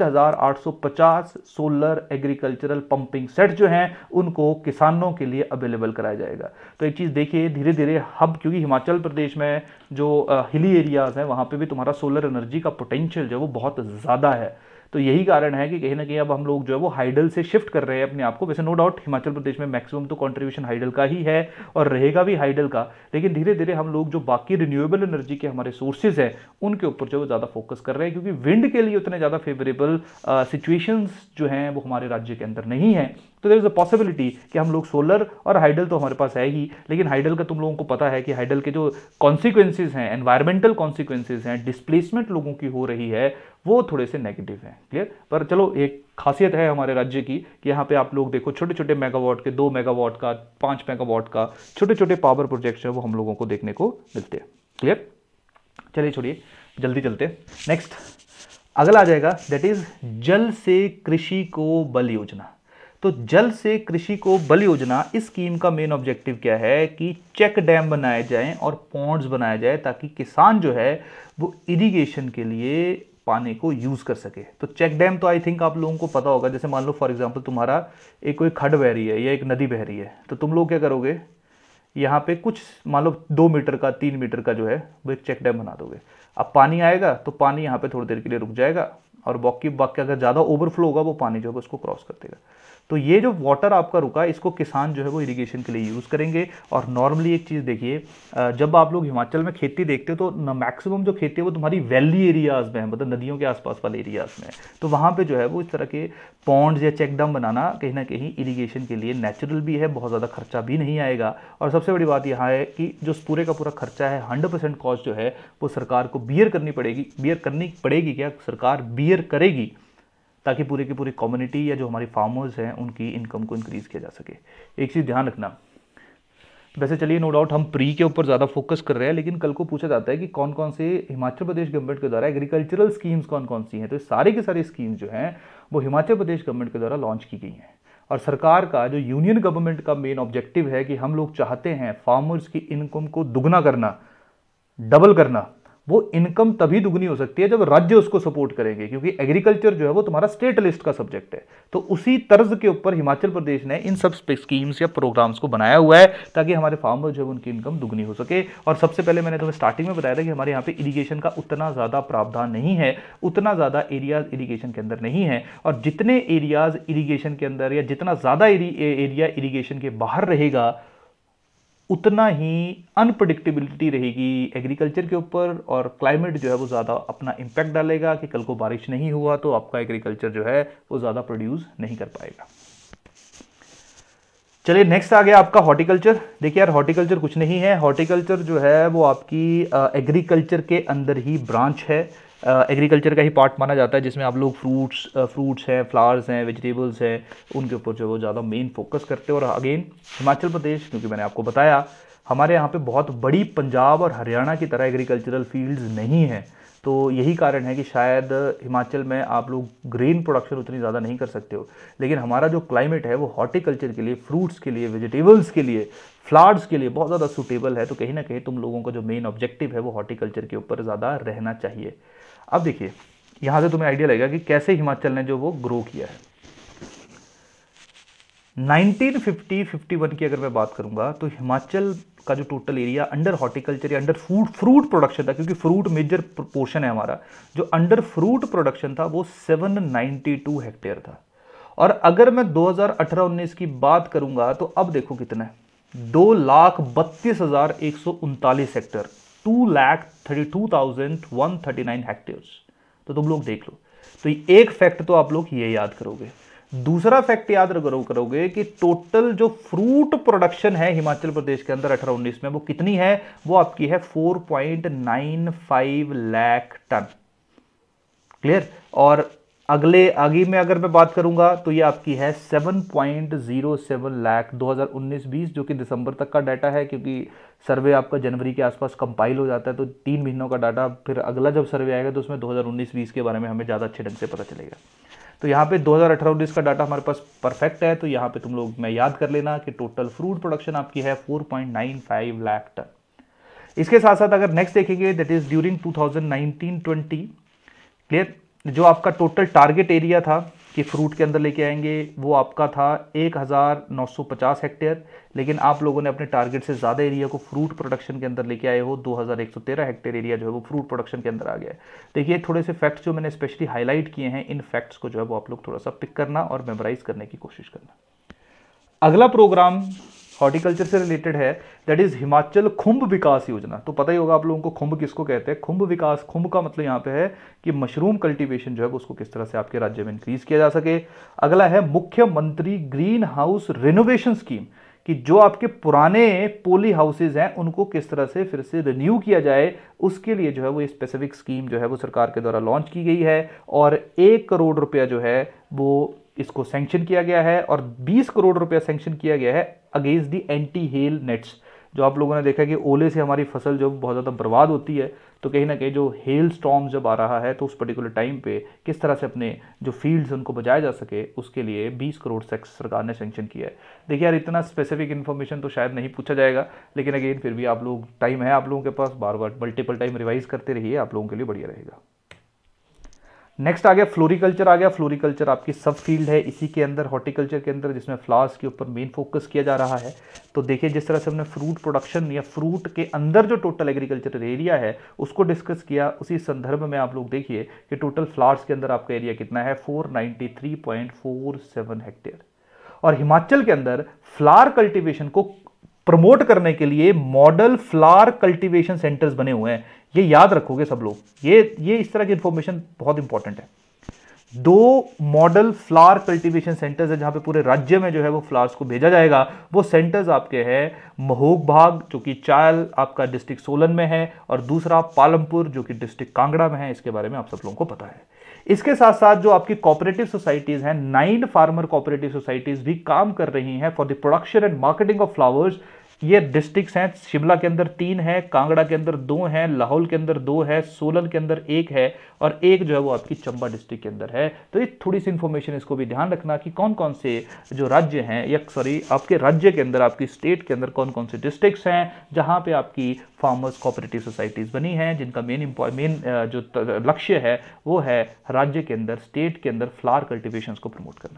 5,850 सोलर एग्रीकल्चरल पंपिंग सेट जो हैं उनको किसानों के लिए अवेलेबल कराया जाएगा। तो एक चीज़ देखिए, धीरे धीरे हब, क्योंकि हिमाचल प्रदेश में जो हिली एरियाज हैं वहाँ पे भी तुम्हारा सोलर एनर्जी का पोटेंशियल जो है वो बहुत ज़्यादा है। तो यही कारण है कि कहीं ना कहीं अब हम लोग जो है वो हाइडल से शिफ्ट कर रहे हैं अपने आप को। वैसे नो डाउट हिमाचल प्रदेश में मैक्सिमम तो कंट्रीब्यूशन हाइडल का ही है और रहेगा भी हाइडल का, लेकिन धीरे धीरे हम लोग जो बाकी रिन्यूएबल एनर्जी के हमारे सोर्सेज हैं उनके ऊपर जो है ज़्यादा फोकस कर रहे हैं, क्योंकि विंड के लिए उतने ज़्यादा फेवरेबल सिचुएशंस जो हैं वो हमारे राज्य के अंदर नहीं है। तो देयर इज अ पॉसिबिलिटी कि हम लोग सोलर, और हाइडल तो हमारे पास है ही, लेकिन हाइडल का तुम लोगों को पता है कि हाइडल के जो कॉन्सिक्वेंसेज हैं, एनवायरमेंटल कॉन्सिक्वेंसेज हैं, डिस्प्लेसमेंट लोगों की हो रही है, वो थोड़े से नेगेटिव हैं। क्लियर? पर चलो एक खासियत है हमारे राज्य की कि यहाँ पे आप लोग देखो छोटे छोटे मेगावाट के, 2 मेगावाट का, 5 मेगावाट का छोटे छोटे पावर प्रोजेक्ट्स जो है वो हम लोगों को देखने को मिलते हैं। क्लियर? चलिए छोड़िए, जल्दी चलते। नेक्स्ट अगला आ जाएगा दैट इज जल से कृषि को बल योजना। तो जल से कृषि को बल योजना, इस स्कीम का मेन ऑब्जेक्टिव क्या है कि चेक डैम बनाए जाएं और पॉन्ड्स बनाया जाए ताकि किसान जो है वो इरिगेशन के लिए पानी को यूज कर सके। तो चेक डैम तो आई थिंक आप लोगों को पता होगा, जैसे मान लो फॉर एग्जांपल तुम्हारा एक कोई खड्ड बह रही है या एक नदी बह रही है, तो तुम लोग क्या करोगे, यहाँ पे कुछ मान लो 2 मीटर का 3 मीटर का जो है वो एक चेक डैम बना दोगे। अब पानी आएगा तो पानी यहाँ पे थोड़ी देर के लिए रुक जाएगा और बाकी अगर ज़्यादा ओवरफ्लो होगा वो पानी जो है उसको क्रॉस कर देगा। तो ये जो वाटर आपका रुका, इसको किसान जो है वो इरिगेशन के लिए यूज़ करेंगे। और नॉर्मली एक चीज़ देखिए, जब आप लोग हिमाचल में खेती देखते हो तो मैक्सिमम जो खेती है वो तुम्हारी वैली एरियाज़ में है, मतलब नदियों के आसपास वाले एरियाज़ में है। तो वहाँ पे जो है वो इस तरह के पॉन्ड्स या चेक डैम बनाना कहीं ना कहीं इरिगेशन के लिए नेचुरल भी है, बहुत ज़्यादा खर्चा भी नहीं आएगा। और सबसे बड़ी बात यहाँ है कि जो पूरे का पूरा खर्चा है 100% कॉस्ट जो है वो सरकार को बियर करनी पड़ेगी क्या, सरकार बियर करेगी, ताकि पूरे की पूरी कम्युनिटी या जो हमारी फार्मर्स हैं उनकी इनकम को इंक्रीज़ किया जा सके। एक चीज़ ध्यान रखना, वैसे चलिए नो डाउट हम प्री के ऊपर ज़्यादा फोकस कर रहे हैं, लेकिन कल को पूछा जाता है कि कौन कौन से हिमाचल प्रदेश गवर्नमेंट के द्वारा एग्रीकल्चरल स्कीम्स कौन कौन सी हैं, तो सारी की सारी स्कीम्स जो हैं वो हिमाचल प्रदेश गवर्नमेंट के द्वारा लॉन्च की गई हैं। और सरकार का जो यूनियन गवर्नमेंट का मेन ऑब्जेक्टिव है कि हम लोग चाहते हैं फार्मर्स की इनकम को दुगना करना, डबल करना। वो इनकम तभी दुगनी हो सकती है जब राज्य उसको सपोर्ट करेंगे, क्योंकि एग्रीकल्चर जो है वो तुम्हारा स्टेट लिस्ट का सब्जेक्ट है। तो उसी तर्ज के ऊपर हिमाचल प्रदेश ने इन सब स्कीम्स या प्रोग्राम्स को बनाया हुआ है ताकि हमारे फार्मर जो है उनकी इनकम दुगनी हो सके। और सबसे पहले मैंने तुम्हें स्टार्टिंग में बताया था कि हमारे यहाँ पे इरिगेशन का उतना ज़्यादा प्रावधान नहीं है, उतना ज़्यादा एरियाज इरिगेशन के अंदर नहीं है। और जितने एरियाज इरिगेशन के अंदर या जितना ज़्यादा एरिया इरिगेशन के बाहर रहेगा उतना ही अनप्रडिक्टेबिलिटी रहेगी एग्रीकल्चर के ऊपर, और क्लाइमेट जो है वो ज़्यादा अपना इम्पैक्ट डालेगा कि कल को बारिश नहीं हुआ तो आपका एग्रीकल्चर जो है वो ज़्यादा प्रोड्यूस नहीं कर पाएगा। चलिए नेक्स्ट आ गया आपका हॉर्टिकल्चर। देखिए यार, हॉर्टिकल्चर कुछ नहीं है, हॉर्टिकल्चर जो है वो आपकी एग्रीकल्चर के अंदर ही ब्रांच है, एग्रीकल्चर का ही पार्ट माना जाता है, जिसमें आप लोग फ्रूट्स हैं, फ्लावर्स हैं, वेजिटेबल्स हैं, उनके ऊपर जो वो ज़्यादा मेन फोकस करते हैं। और अगेन हिमाचल प्रदेश, क्योंकि मैंने आपको बताया हमारे यहाँ पे बहुत बड़ी पंजाब और हरियाणा की तरह एग्रीकल्चरल फील्ड्स नहीं हैं, तो यही कारण है कि शायद हिमाचल में आप लोग ग्रेन प्रोडक्शन उतनी ज़्यादा नहीं कर सकते हो। लेकिन हमारा जो क्लाइमेट है वो हॉर्टिकल्चर के लिए, फ्रूट्स के लिए, वेजिटेबल्स के लिए, फ्लावर्स के लिए बहुत ज़्यादा सूटेबल है। तो कहीं ना कहीं तुम लोगों का जो मेन ऑब्जेक्टिव है वो हॉर्टिकल्चर के ऊपर ज़्यादा रहना चाहिए। अब देखिए यहाँ से तुम्हें आइडिया लगेगा कि कैसे हिमाचल ने जो वो ग्रो किया है। 1950-51 की अगर मैं बात करूंगा तो हिमाचल का जो टोटल एरिया अंडर हॉर्टिकल्चर या अंडर फ्रूट प्रोडक्शन था, क्योंकि फ्रूट मेजर पोर्शन है हमारा, जो अंडर फ्रूट प्रोडक्शन था वो 792 हेक्टेयर था। और अगर मैं 2018-19 की बात करूंगा तो अब देखो कितना है, 2,32,139 हेक्टेयर, 2,32,139 हेक्टेयर्स। तो तुम लोग देख लो, तो एक फैक्ट तो आप लोग ये याद करोगे। दूसरा फैक्ट याद करोगे कि टोटल जो फ्रूट प्रोडक्शन है हिमाचल प्रदेश के अंदर 18-19 में वो कितनी है, वो आपकी है 4.95 लाख टन। क्लियर। और आगे में अगर मैं बात करूंगा तो ये आपकी है 7.07 लाख 2019-20, जो कि दिसंबर तक का डाटा है, क्योंकि सर्वे आपका जनवरी के आसपास कंपाइल हो जाता है, तो 3 महीनों का डाटा, फिर अगला जब सर्वे आएगा तो उसमें 2019-20 के बारे में हमें ज़्यादा अच्छे ढंग से पता चलेगा। तो यहाँ पे 2018-19 का डाटा हमारे पास परफेक्ट है, तो यहाँ पे तुम लोग मैं याद कर लेना कि टोटल फ्रूट प्रोडक्शन आपकी है 4.95 लाख टन। इसके साथ साथ अगर नेक्स्ट देखेंगे, दैट इज ड्यूरिंग 2019-20, क्लियर, जो आपका टोटल टारगेट एरिया था कि फ्रूट के अंदर लेके आएंगे वो आपका था 1,950 हेक्टेयर, लेकिन आप लोगों ने अपने टारगेट से ज़्यादा एरिया को फ्रूट प्रोडक्शन के अंदर लेके आए हो, 2,113 हेक्टेयर एरिया जो है वो फ्रूट प्रोडक्शन के अंदर आ गया है। देखिए थोड़े से फैक्ट्स जो मैंने स्पेशली हाईलाइट किए हैं, इन फैक्ट्स को जो है वो आप लोग थोड़ा सा पिक करना और मेमोराइज करने की कोशिश करना। अगला प्रोग्राम हॉर्टिकल्चर से रिलेटेड है, दैट इज हिमाचल खुंब विकास योजना। तो पता ही होगा आप लोगों को खुंब किसको कहते हैं। खुंब विकास, खुंब का मतलब यहाँ पे है कि मशरूम कल्टीवेशन जो है उसको किस तरह से आपके राज्य में इंक्रीज किया जा सके। अगला है मुख्यमंत्री ग्रीन हाउस रिनोवेशन स्कीम, कि जो आपके पुराने पोली हाउसेज हैं उनको किस तरह से फिर से रिन्यू किया जाए, उसके लिए जो है वो स्पेसिफिक स्कीम जो है वो सरकार के द्वारा लॉन्च की गई है। और 1 करोड़ रुपया जो है वो इसको सैंक्शन किया गया है, और 20 करोड़ रुपया सैंक्शन किया गया है against the anti hail nets, जो आप लोगों ने देखा कि ओले से हमारी फसल जो बहुत ज़्यादा बर्बाद होती है, तो कहीं ना कहीं जो हेल स्टॉर्म जब आ रहा है तो उस पर्टिकुलर टाइम पे किस तरह से अपने जो फील्ड्स उनको बचाया जा सके, उसके लिए 20 करोड़ सरकार ने सेंक्शन किया है। देखिए यार, इतना स्पेसिफिक इन्फॉर्मेशन तो शायद नहीं पूछा जाएगा, लेकिन अगेन फिर भी आप लोग, टाइम है आप लोगों के पास, बार बार मल्टीपल टाइम रिवाइज करते रहिए, आप लोगों के लिए बढ़िया रहेगा। नेक्स्ट आ गया फ्लोरिकल्चर। आ गया फ्लोरिकल्चर, आपकी सब फील्ड है इसी के अंदर, हॉर्टिकल्चर के अंदर, जिसमें फ्लावर्स के ऊपर मेन फोकस किया जा रहा है। तो देखिए, जिस तरह से हमने फ्रूट प्रोडक्शन या फ्रूट के अंदर जो टोटल एग्रीकल्चर एरिया है उसको डिस्कस किया, उसी संदर्भ में आप लोग देखिए कि टोटल फ्लावर्स के अंदर आपका एरिया कितना है, 493.47 हेक्टेयर। और हिमाचल के अंदर फ्लावर कल्टीवेशन को प्रमोट करने के लिए मॉडल फ्लावर कल्टीवेशन सेंटर्स बने हुए हैं। ये याद रखोगे सब लोग, ये इस तरह की इंफॉर्मेशन बहुत इंपॉर्टेंट है। 2 मॉडल फ्लावर कल्टीवेशन सेंटर्स है जहां पे पूरे राज्य में जो है वो फ्लावर्स को भेजा जाएगा। वो सेंटर्स आपके हैं महोग भाग, जो कि चायल आपका डिस्ट्रिक्ट सोलन में है, और दूसरा पालमपुर जो कि डिस्ट्रिक्ट कांगड़ा में है। इसके बारे में आप सब लोगों को पता है। इसके साथ साथ जो आपकी कोऑपरेटिव सोसाइटीज हैं, 9 फार्मर कोऑपरेटिव सोसाइटीज भी काम कर रही हैं for the production and marketing of flowers. ये डिस्ट्रिक्ट्स हैं, शिमला के अंदर 3 है, कांगड़ा के अंदर 2 हैं, लाहौल के अंदर 2 है, सोलन के अंदर 1 है, और एक जो है वो आपकी चंबा डिस्ट्रिक्ट के अंदर है। तो ये थोड़ी सी इंफॉर्मेशन, इसको भी ध्यान रखना कि कौन कौन से जो राज्य हैं, या सॉरी आपके राज्य के अंदर, आपकी स्टेट के अंदर कौन कौन से डिस्ट्रिक्ट्स हैं जहां पे आपकी फार्मर्स कोऑपरेटिव सोसाइटीज बनी हैं, जिनका मेन जो लक्ष्य है वो है राज्य के अंदर, स्टेट के अंदर फ्लावर कल्टिवेशन को प्रमोट करना।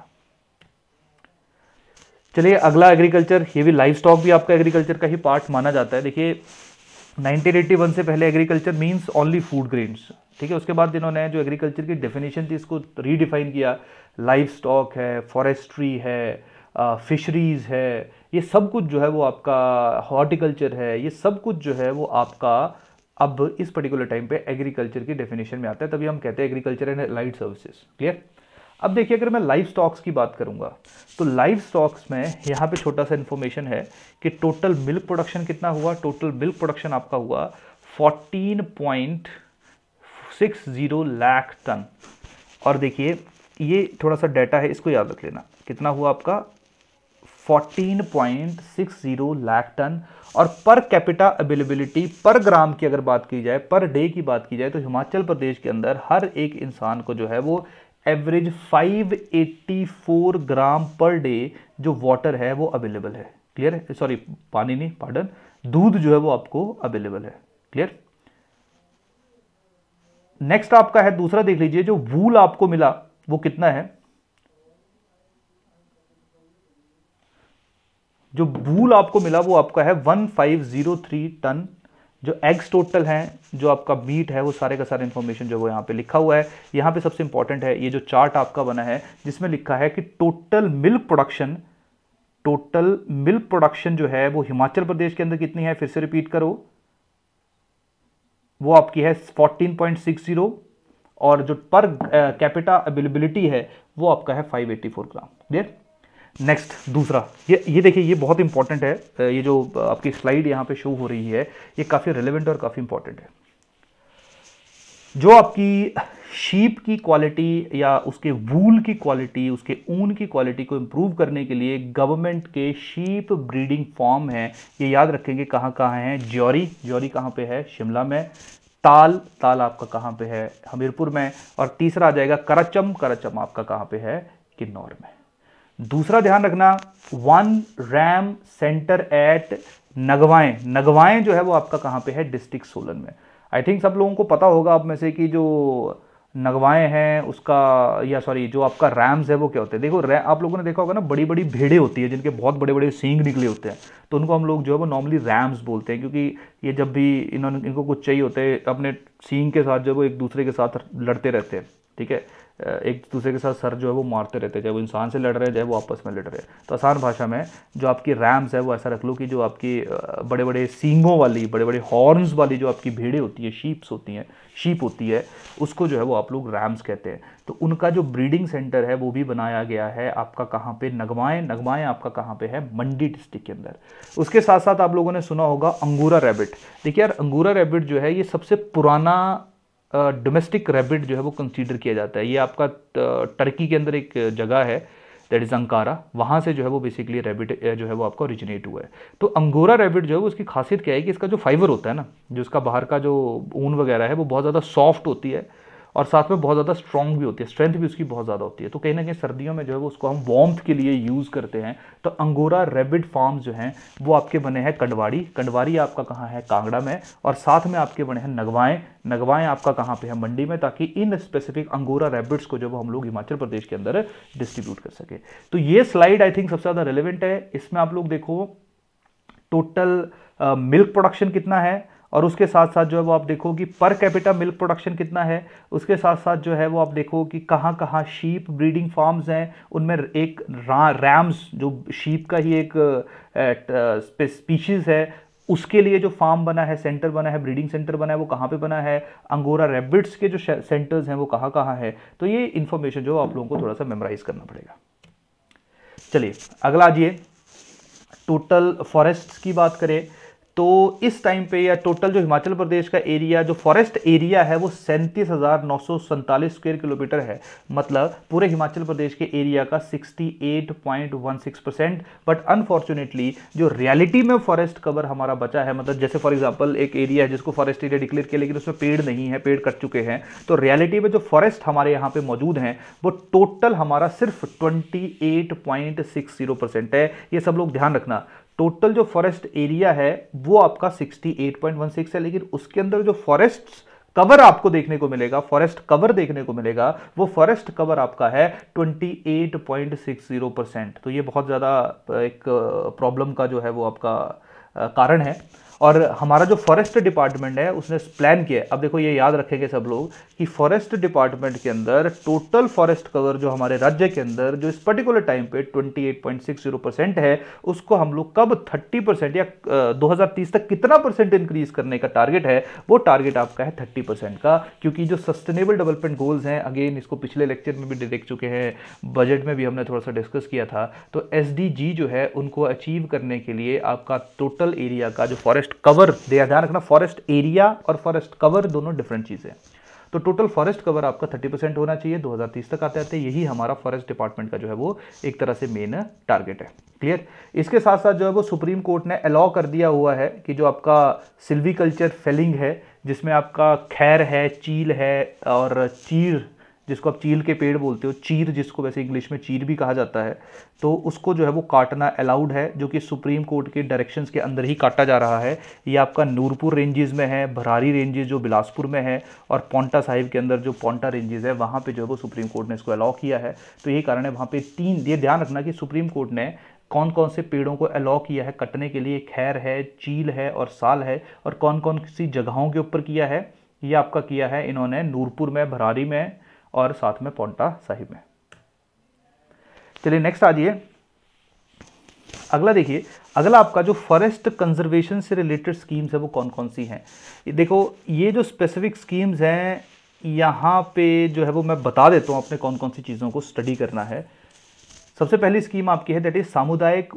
चलिए अगला एग्रीकल्चर, ये भी लाइव स्टॉक भी आपका एग्रीकल्चर का ही पार्ट माना जाता है। देखिए 1981 से पहले agriculture means only food grains, ठीक है। उसके बाद इन्होंने जो एग्रीकल्चर की डेफिनेशन थी इसको रीडिफाइन किया। लाइव स्टॉक है, फॉरेस्ट्री है, फिशरीज है, ये सब कुछ जो है वो आपका हॉर्टिकल्चर है, ये सब कुछ जो है वो आपका अब इस पर्टिकुलर टाइम पे एग्रीकल्चर की डेफिनेशन में आता है। तभी हम कहते हैं agriculture and allied services. Clear. अब देखिए, अगर मैं लाइव स्टॉक्स की बात करूंगा तो लाइव स्टॉक्स में यहाँ पे छोटा सा इन्फॉर्मेशन है कि टोटल मिल्क प्रोडक्शन कितना हुआ। टोटल मिल्क प्रोडक्शन आपका हुआ 14.60 लाख टन। और देखिए ये थोड़ा सा डाटा है, इसको याद रख लेना, कितना हुआ आपका 14.60 लाख टन। और पर कैपिटा अवेलेबिलिटी पर ग्राम की अगर बात की जाए, पर डे की बात की जाए, तो हिमाचल प्रदेश के अंदर हर एक इंसान को जो है वो एवरेज 584 ग्राम पर डे जो वाटर है वो अवेलेबल है। क्लियर है, सॉरी पानी नहीं, पार्डन, दूध जो है वो आपको अवेलेबल है। क्लियर। नेक्स्ट आपका है दूसरा, देख लीजिए जो वूल आपको मिला वो कितना है। जो वूल आपको मिला वो आपका है 1503 टन। जो एग्स टोटल हैं, जो आपका मीट है, वो सारे का सारा इंफॉर्मेशन जो वो यहाँ पे लिखा हुआ है। यहाँ पे सबसे इंपॉर्टेंट है ये जो चार्ट आपका बना है जिसमें लिखा है कि टोटल मिल्क प्रोडक्शन जो है वो हिमाचल प्रदेश के अंदर कितनी है, फिर से रिपीट करो, वो आपकी है 14.60, और जो पर कैपिटा अवेलेबिलिटी है वो आपका है 584 ग्राम। क्लियर। नेक्स्ट दूसरा, ये देखिए, ये बहुत इंपॉर्टेंट है। ये जो आपकी स्लाइड यहाँ पे शो हो रही है ये काफ़ी रेलेवेंट और काफ़ी इंपॉर्टेंट है। जो आपकी शीप की क्वालिटी या उसके वूल की क्वालिटी, उसके ऊन की क्वालिटी को इंप्रूव करने के लिए गवर्नमेंट के शीप ब्रीडिंग फार्म हैं, ये याद रखेंगे कहाँ कहाँ हैं। ज्योरी कहाँ पे है, शिमला में। ताल आपका कहाँ पे है, हमीरपुर में। और तीसरा आ जाएगा करचम आपका कहाँ पे है, किन्नौर में। दूसरा ध्यान रखना, 1 रैम सेंटर एट नगवाएं जो है वो आपका कहाँ पे है, डिस्ट्रिक्ट सोलन में। आई थिंक सब लोगों को पता होगा आप में से कि जो नगवाएं हैं उसका, या सॉरी जो आपका रैम्स है वो क्या होते हैं। देखो आप लोगों ने देखा होगा ना, बड़ी बड़ी भेड़ें होती है जिनके बहुत बड़े बड़े सींग निकले होते हैं, तो उनको हम लोग जो है वो नॉर्मली रैम्स बोलते हैं, क्योंकि ये जब भी इनको कुछ चाहिए होते हैं अपने सींग के साथ जो है वो एक दूसरे के साथ लड़ते रहते हैं। ठीक है, एक दूसरे के साथ सर जो है वो मारते रहते हैं, चाहे वो इंसान से लड़ रहे हैं चाहे वो आपस में लड़ रहे हैं। तो आसान भाषा में जो आपकी रैम्स है वो ऐसा रख लो कि जो आपकी बड़े बड़े सींगों वाली, बड़े बड़े हॉर्न्स वाली जो आपकी भेड़ें होती है, शीप होती है, उसको जो है वो आप लोग रैम्स कहते हैं। तो उनका जो ब्रीडिंग सेंटर है वो भी बनाया गया है आपका कहाँ पे, नगवाएं आपका कहाँ पे है, मंडी डिस्ट्रिक्ट के अंदर। उसके साथ साथ आप लोगों ने सुना होगा अंगूरा रैबिट। देखिए यार, अंगूरा रैबिट जो है ये सबसे पुराना डोमेस्टिक रैबिट जो है वो कंसीडर किया जाता है। ये आपका टर्की के अंदर एक जगह है दैट इज़ अंकारा, वहाँ से जो है वो बेसिकली रैबिट जो है वो आपका ओरिजिनेट हुआ है। तो अंगोरा रैबिट जो है वो उसकी खासियत क्या है कि इसका जो फाइबर होता है ना, जो इसका बाहर का जो ऊन वगैरह है वो बहुत ज़्यादा सॉफ्ट होती है और साथ में बहुत ज़्यादा स्ट्रॉन्ग भी होती है, स्ट्रेंथ भी उसकी बहुत ज़्यादा होती है। तो कहीं ना कहीं सर्दियों में जो है वो उसको हम वार्मथ के लिए यूज़ करते हैं। तो अंगोरा रैबिट फार्म्स जो हैं वो आपके बने हैं कंडवाड़ी, कंडवाड़ी आपका कहाँ है, कांगड़ा में, और साथ में आपके बने हैं नगवाएं, नगवाएं आपका कहाँ पे है, मंडी में, ताकि इन स्पेसिफिक अंगोरा रैबिट्स को जो हम लोग हिमाचल प्रदेश के अंदर डिस्ट्रीब्यूट कर सके। तो ये स्लाइड आई थिंक सबसे ज़्यादा रिलेवेंट है। इसमें आप लोग देखो टोटल मिल्क प्रोडक्शन कितना है, और उसके साथ साथ जो है वो आप देखो कि पर कैपिटा मिल्क प्रोडक्शन कितना है। उसके साथ साथ जो है वो आप देखो कि कहाँ कहाँ शीप ब्रीडिंग फार्म्स हैं, उनमें एक रैम्स जो शीप का ही एक स्पीशीज़ है, उसके लिए जो फार्म बना है, सेंटर बना है, ब्रीडिंग सेंटर बना है, वो कहाँ पे बना है। अंगोरा रैबिट्स के जो सेंटर्स हैं वो कहाँ कहाँ है। तो ये इन्फॉर्मेशन जो आप लोगों को थोड़ा सा मेमोराइज करना पड़ेगा। चलिए अगला आइए, टोटल फॉरेस्ट की बात करें तो इस टाइम पे या टोटल जो हिमाचल प्रदेश का एरिया, जो फॉरेस्ट एरिया है वो 37,947 स्क्वायर किलोमीटर है। मतलब पूरे हिमाचल प्रदेश के एरिया का 68.16%। बट अनफॉर्चुनेटली जो रियलिटी में फॉरेस्ट कवर हमारा बचा है, मतलब जैसे फॉर एग्जांपल एक एरिया है जिसको फॉरेस्ट एरिया डिक्लेयर किया लेकिन उसमें पेड़ नहीं है, पेड़ कट चुके हैं, तो रियलिटी में जो फॉरेस्ट हमारे यहाँ पे मौजूद हैं वो टोटल हमारा सिर्फ 28.60% है। ये सब लोग ध्यान रखना, टोटल जो फॉरेस्ट एरिया है वो आपका 68.16 है, लेकिन उसके अंदर जो फॉरेस्ट कवर आपको देखने को मिलेगा, फॉरेस्ट कवर देखने को मिलेगा, वो फॉरेस्ट कवर आपका है 28.60%। तो ये बहुत ज़्यादा एक प्रॉब्लम का जो है वो आपका कारण है। और हमारा जो फॉरेस्ट डिपार्टमेंट है उसने प्लान किया है, अब देखो ये याद रखेंगे सब लोग कि फॉरेस्ट डिपार्टमेंट के अंदर टोटल फॉरेस्ट कवर जो हमारे राज्य के अंदर जो इस पर्टिकुलर टाइम पे 28.60% है, उसको हम लोग कब 30% या 2030 तक कितना परसेंट इंक्रीज करने का टारगेट है, वो टारगेट आपका है 30% का। क्योंकि जो सस्टेनेबल डेवलपमेंट गोल्स हैं, अगेन इसको पिछले लेक्चर में भी देख चुके हैं, बजट में भी हमने थोड़ा सा डिस्कस किया था, तो SDG जो है उनको अचीव करने के लिए आपका टोटल एरिया का जो फॉरेस्ट कवर, ध्यान रखना फॉरेस्ट एरिया और फॉरेस्ट कवर दोनों डिफरेंट चीजें हैं, तो टोटल फॉरेस्ट कवर आपका 30% होना चाहिए 2030 तक आते आते। यही हमारा फॉरेस्ट डिपार्टमेंट का जो है वो एक तरह से मेन टारगेट है। क्लियर। इसके साथ साथ जो है वो सुप्रीम कोर्ट ने अलाउ कर दिया हुआ है कि जो आपका सिल्वीकल्चर फेलिंग है, जिसमें आपका खैर है, चील है और चीर, जिसको आप चील के पेड़ बोलते हो, चीर जिसको वैसे इंग्लिश में चीर भी कहा जाता है, तो उसको जो है वो काटना अलाउड है, जो कि सुप्रीम कोर्ट के डायरेक्शंस के अंदर ही काटा जा रहा है। ये आपका नूरपुर रेंजेस में है, भरारी रेंजेस जो बिलासपुर में है, और पौंटा साहिब के अंदर जो पौंटा रेंजेस है वहाँ पे जो है वो सुप्रीम कोर्ट ने इसको अलाउ किया है। तो यही कारण है वहाँ पे ये ध्यान रखना कि सुप्रीम कोर्ट ने कौन कौन से पेड़ों को अलाउ किया है कटने के लिए, खैर है, चील है और साल है, और कौन कौन सी जगहों के ऊपर किया है। ये आपका किया है इन्होंने नूरपुर में, भरारी में और साथ में पौंटा साहिब में। चलिए नेक्स्ट आ जाइए, अगला देखिए, अगला आपका जो फॉरेस्ट कंजर्वेशन से रिलेटेड स्कीम्स है वो कौन कौन सी हैं। देखो ये जो स्पेसिफिक स्कीम्स हैं यहाँ पे जो है वो मैं बता देता हूँ अपने कौन कौन सी चीज़ों को स्टडी करना है। सबसे पहली स्कीम आपकी है दैट इज सामुदायिक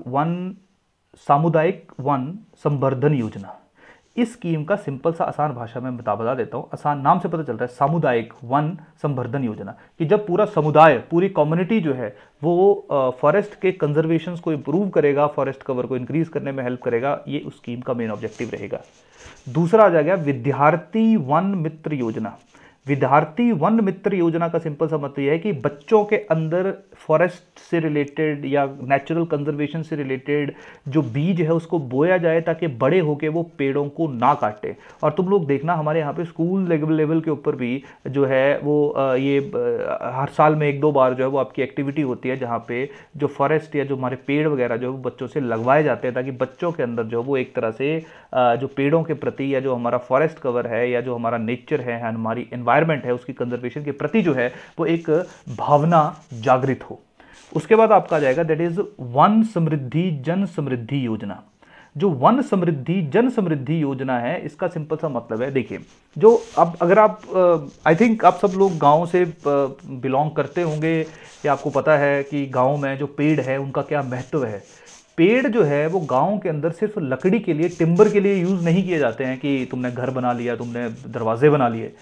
वन संवर्धन योजना। इस स्कीम का सिंपल सा आसान भाषा में बता देता हूँ, आसान नाम से पता चल रहा है, सामुदायिक वन संवर्धन योजना, कि जब पूरा समुदाय, पूरी कम्युनिटी जो है वो फॉरेस्ट के कंजर्वेशन को इंप्रूव करेगा, फॉरेस्ट कवर को इंक्रीज करने में हेल्प करेगा, ये उस स्कीम का मेन ऑब्जेक्टिव रहेगा। दूसरा आ जाएगा विद्यार्थी वन मित्र योजना। विद्यार्थी वन मित्र योजना का सिंपल सा मतलब यह है कि बच्चों के अंदर फॉरेस्ट से रिलेटेड या नेचुरल कंजर्वेशन से रिलेटेड जो बीज है उसको बोया जाए ताकि बड़े होके वो पेड़ों को ना काटे। और तुम लोग देखना हमारे यहाँ पे स्कूल लेवल के ऊपर भी जो है वो ये हर साल में 1-2 बार जो है वो आपकी एक्टिविटी होती है जहाँ पे जो फॉरेस्ट या जो हमारे पेड़ वगैरह जो है वो बच्चों से लगवाए जाते हैं, ताकि बच्चों के अंदर जो है वो एक तरह से जो पेड़ों के प्रति या जो हमारा फॉरेस्ट कवर है या जो हमारा नेचर है, हमारी एनवायरनमेंट है, उसकी कंजर्वेशन के प्रति जो है वो एक भावना जागृत हो। उसके बाद आपका आ जाएगा दैट इज वन समृद्धि जन समृद्धि योजना। जो वन समृद्धि जन समृद्धि योजना है इसका सिंपल सा मतलब है, देखिए जो अब अगर आप आई थिंक आप सब लोग गांव से बिलोंग करते होंगे या आपको पता है कि गांव में जो पेड़ है उनका क्या महत्व है। पेड़ जो है वो गांव के अंदर सिर्फ लकड़ी के लिए, टिम्बर के लिए यूज़ नहीं किए जाते हैं कि तुमने घर बना लिया, तुमने दरवाजे बना लिए।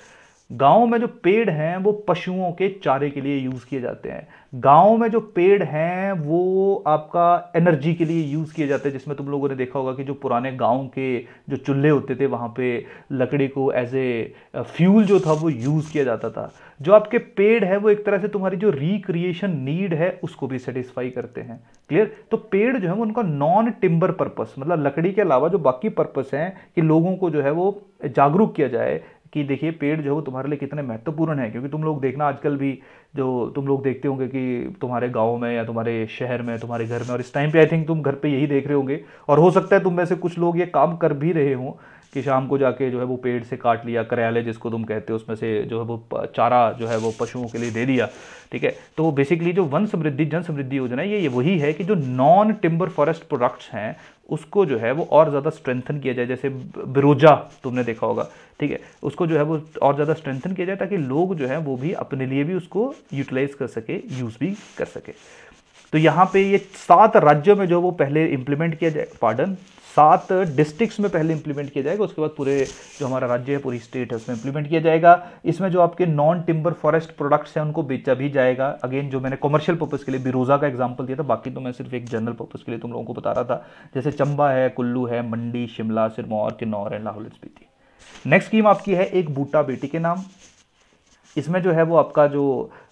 गांव में जो पेड़ हैं वो पशुओं के चारे के लिए यूज किए जाते हैं। गांव में जो पेड़ हैं वो आपका एनर्जी के लिए यूज किए जाते हैं, जिसमें तुम लोगों ने देखा होगा कि जो पुराने गांव के जो चूल्हे होते थे वहां पे लकड़ी को एज ए फ्यूल जो था वो यूज किया जाता था। जो आपके पेड़ है वो एक तरह से तुम्हारी जो रिक्रिएशन नीड है उसको भी सेटिस्फाई करते हैं। क्लियर? तो पेड़ जो है वो उनका नॉन टिम्बर पर्पस, मतलब लकड़ी के अलावा जो बाकी पर्पस हैं कि लोगों को जो है वो जागरूक किया जाए कि देखिए पेड़ जो है वो तुम्हारे लिए कितने महत्वपूर्ण है। क्योंकि तुम लोग देखना आजकल भी जो तुम लोग देखते होंगे कि तुम्हारे गांव में या तुम्हारे शहर में, तुम्हारे घर में, और इस टाइम पे आई थिंक तुम घर पे यही देख रहे होंगे, और हो सकता है तुम में से कुछ लोग ये काम कर भी रहे हों कि शाम को जाके जो है वो पेड़ से काट लिया, कार्यालय जिसको तुम कहते हो, उसमें से जो है वो चारा जो है वो पशुओं के लिए दे दिया। ठीक है, तो बेसिकली जो वन समृद्धि जन समृद्धि योजना है ये वही है कि जो नॉन टिम्बर फॉरेस्ट प्रोडक्ट्स हैं उसको जो है वो और ज़्यादा स्ट्रेंथन किया जाए। जैसे बिरोजा तुमने देखा होगा, ठीक है, उसको जो है वो और ज़्यादा स्ट्रेंथन किया जाए ताकि लोग जो है वो भी अपने लिए भी उसको यूटिलाइज कर सके, यूज़ भी कर सके। तो यहाँ पे ये 7 राज्यों में जो वो पहले इंप्लीमेंट किया जाए, 7 डिस्ट्रिक्ट्स में पहले इंप्लीमेंट किया जाएगा, उसके बाद पूरे जो हमारा राज्य है, पूरी स्टेट है, उसमें इंप्लीमेंट किया जाएगा। इसमें जो आपके नॉन टिम्बर फॉरेस्ट प्रोडक्ट्स हैं उनको बेचा भी जाएगा। अगेन जो मैंने कमर्शियल पर्पस के लिए बिरोजा का एग्जांपल दिया था, बाकी तो मैं सिर्फ एक जनरल पर्पस के लिए तुम लोगों को बता रहा था। जैसे चंबा है, कुल्लू है, Mandi, Shimla, Sirmaur, Kinnaur and Lahaul Spiti. Next scheme आपकी है एक बूटा बेटी के नाम। इसमें जो है वो आपका जो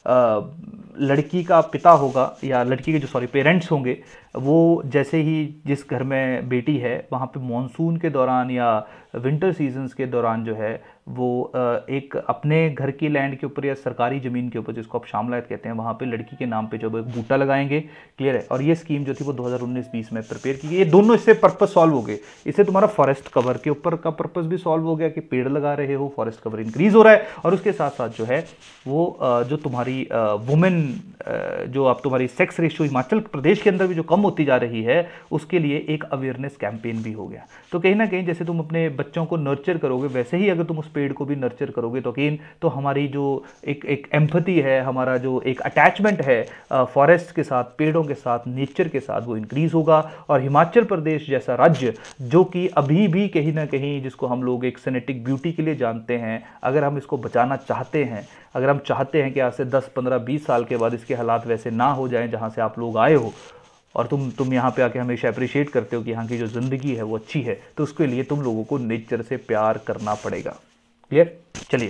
लड़की का पिता होगा या लड़की के जो पेरेंट्स होंगे, वो जैसे ही जिस घर में बेटी है वहाँ पे मॉनसून के दौरान या विंटर सीजन्स के दौरान जो है वो एक अपने घर की लैंड के ऊपर या सरकारी ज़मीन के ऊपर, जिसको आप शामलात कहते हैं, वहाँ पे लड़की के नाम पे जो एक बूटा लगाएंगे। क्लियर है? और ये स्कीम जो थी वो 2019-20 में प्रिपेयर की गई। ये दोनों इससे पर्पस सॉल्व हो गए। इससे तुम्हारा फॉरेस्ट कवर के ऊपर का पर्पस भी सॉल्व हो गया कि पेड़ लगा रहे हो, फॉरेस्ट कवर इंक्रीज हो रहा है, और उसके साथ साथ जो है वो जो तुम्हारी वुमेन जो आप तुम्हारी सेक्स रेशियो हिमाचल प्रदेश के अंदर भी जो कम होती जा रही है उसके लिए एक अवेयरनेस कैंपेन भी हो गया। तो कहीं ना कहीं जैसे तुम अपने बच्चों को नर्चर करोगे वैसे ही अगर तुम उस पेड़ को भी नर्चर करोगे तो कहीं तो हमारी जो एक एम्पैथी है, हमारा जो एक अटैचमेंट है फॉरेस्ट के साथ, पेड़ों के साथ, नेचर के साथ, वो इंक्रीज होगा। और हिमाचल प्रदेश जैसा राज्य जो कि अभी भी कहीं ना कहीं जिसको हम लोग एक सिनेटिक ब्यूटी के लिए जानते हैं, अगर हम इसको बचाना चाहते हैं, अगर हम चाहते हैं कि आज से 10, 15, 20 साल के बाद इसके हालात वैसे ना हो जाएं जहां से आप लोग आए हो, और तुम यहाँ पे आके हमेशा अप्रिशिएट करते हो कि यहाँ की जो ज़िंदगी है वो अच्छी है, तो उसके लिए तुम लोगों को नेचर से प्यार करना पड़ेगा। क्लियर? चलिए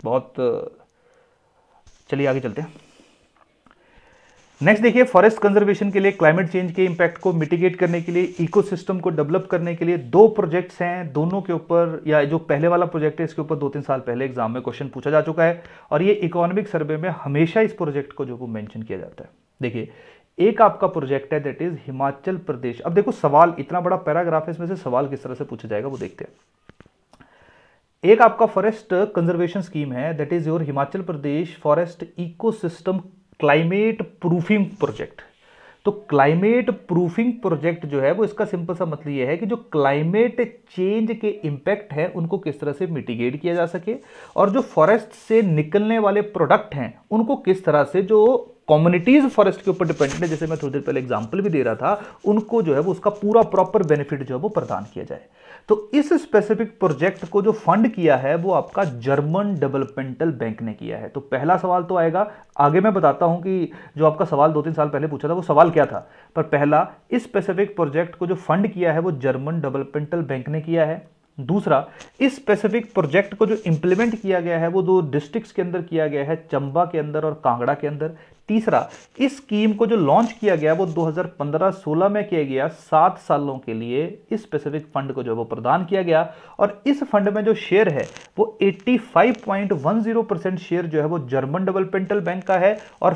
चलिए आगे चलते हैं। नेक्स्ट देखिए, फॉरेस्ट कंजर्वेशन के लिए, क्लाइमेट चेंज के इंपैक्ट को मिटिगेट करने के लिए, इकोसिस्टम को डेवलप करने के लिए 2 प्रोजेक्ट्स हैं। दोनों के ऊपर, या जो पहले वाला प्रोजेक्ट है इसके ऊपर 2-3 साल पहले एग्जाम में क्वेश्चन पूछा जा चुका है, और ये इकोनॉमिक सर्वे में हमेशा इस प्रोजेक्ट को जो वो मेंशन किया जाता है। देखिए, एक आपका प्रोजेक्ट है दैट इज हिमाचल प्रदेश। अब देखो सवाल, इतना बड़ा पैराग्राफ है, इसमें से सवाल किस तरह से पूछा जाएगा वो देखते हैं। एक आपका फॉरेस्ट कंजर्वेशन स्कीम है that is your Himachal Pradesh forest ecosystem climate proofing project. तो क्लाइमेट प्रूफिंग प्रोजेक्ट जो है वो, इसका सिंपल सा मतलब ये है कि जो क्लाइमेट चेंज के इंपैक्ट है उनको किस तरह से मिटिगेट किया जा सके, और जो फॉरेस्ट से निकलने वाले प्रोडक्ट हैं उनको किस तरह से जो कम्युनिटीज फॉरेस्ट के ऊपर डिपेंडेंट है, जैसे मैं थोड़ी देर पहले एग्जांपल भी दे रहा था, उनको जो है वो उसका पूरा प्रॉपर बेनिफिट जो है वो प्रदान किया जाए। तो इस स्पेसिफिक प्रोजेक्ट को जो फंड किया है वो आपका जर्मन डेवलपमेंटल बैंक ने किया है। तो पहला सवाल तो आएगा, आगे मैं बताता हूं कि जो आपका सवाल 2-3 साल पहले पूछा था वो सवाल क्या था, पर पहला, इस स्पेसिफिक प्रोजेक्ट को जो फंड किया है वो जर्मन डेवलपमेंटल बैंक ने किया है। दूसरा, इस स्पेसिफिक प्रोजेक्ट को जो इंप्लीमेंट किया गया है वो 2 डिस्ट्रिक्ट्स के अंदर किया गया है, चंबा के अंदर और कांगड़ा के अंदर। तीसरा, इस स्कीम को जो लॉन्च किया गया वो 2015-16 में किया गया, 7 सालों के लिए इस स्पेसिफिक फंड को जो वो प्रदान किया गया, और इस फंड में जो शेयर है वो 85.10% शेयर जो है वो जर्मन डेवलपमेंटल बैंक का है, और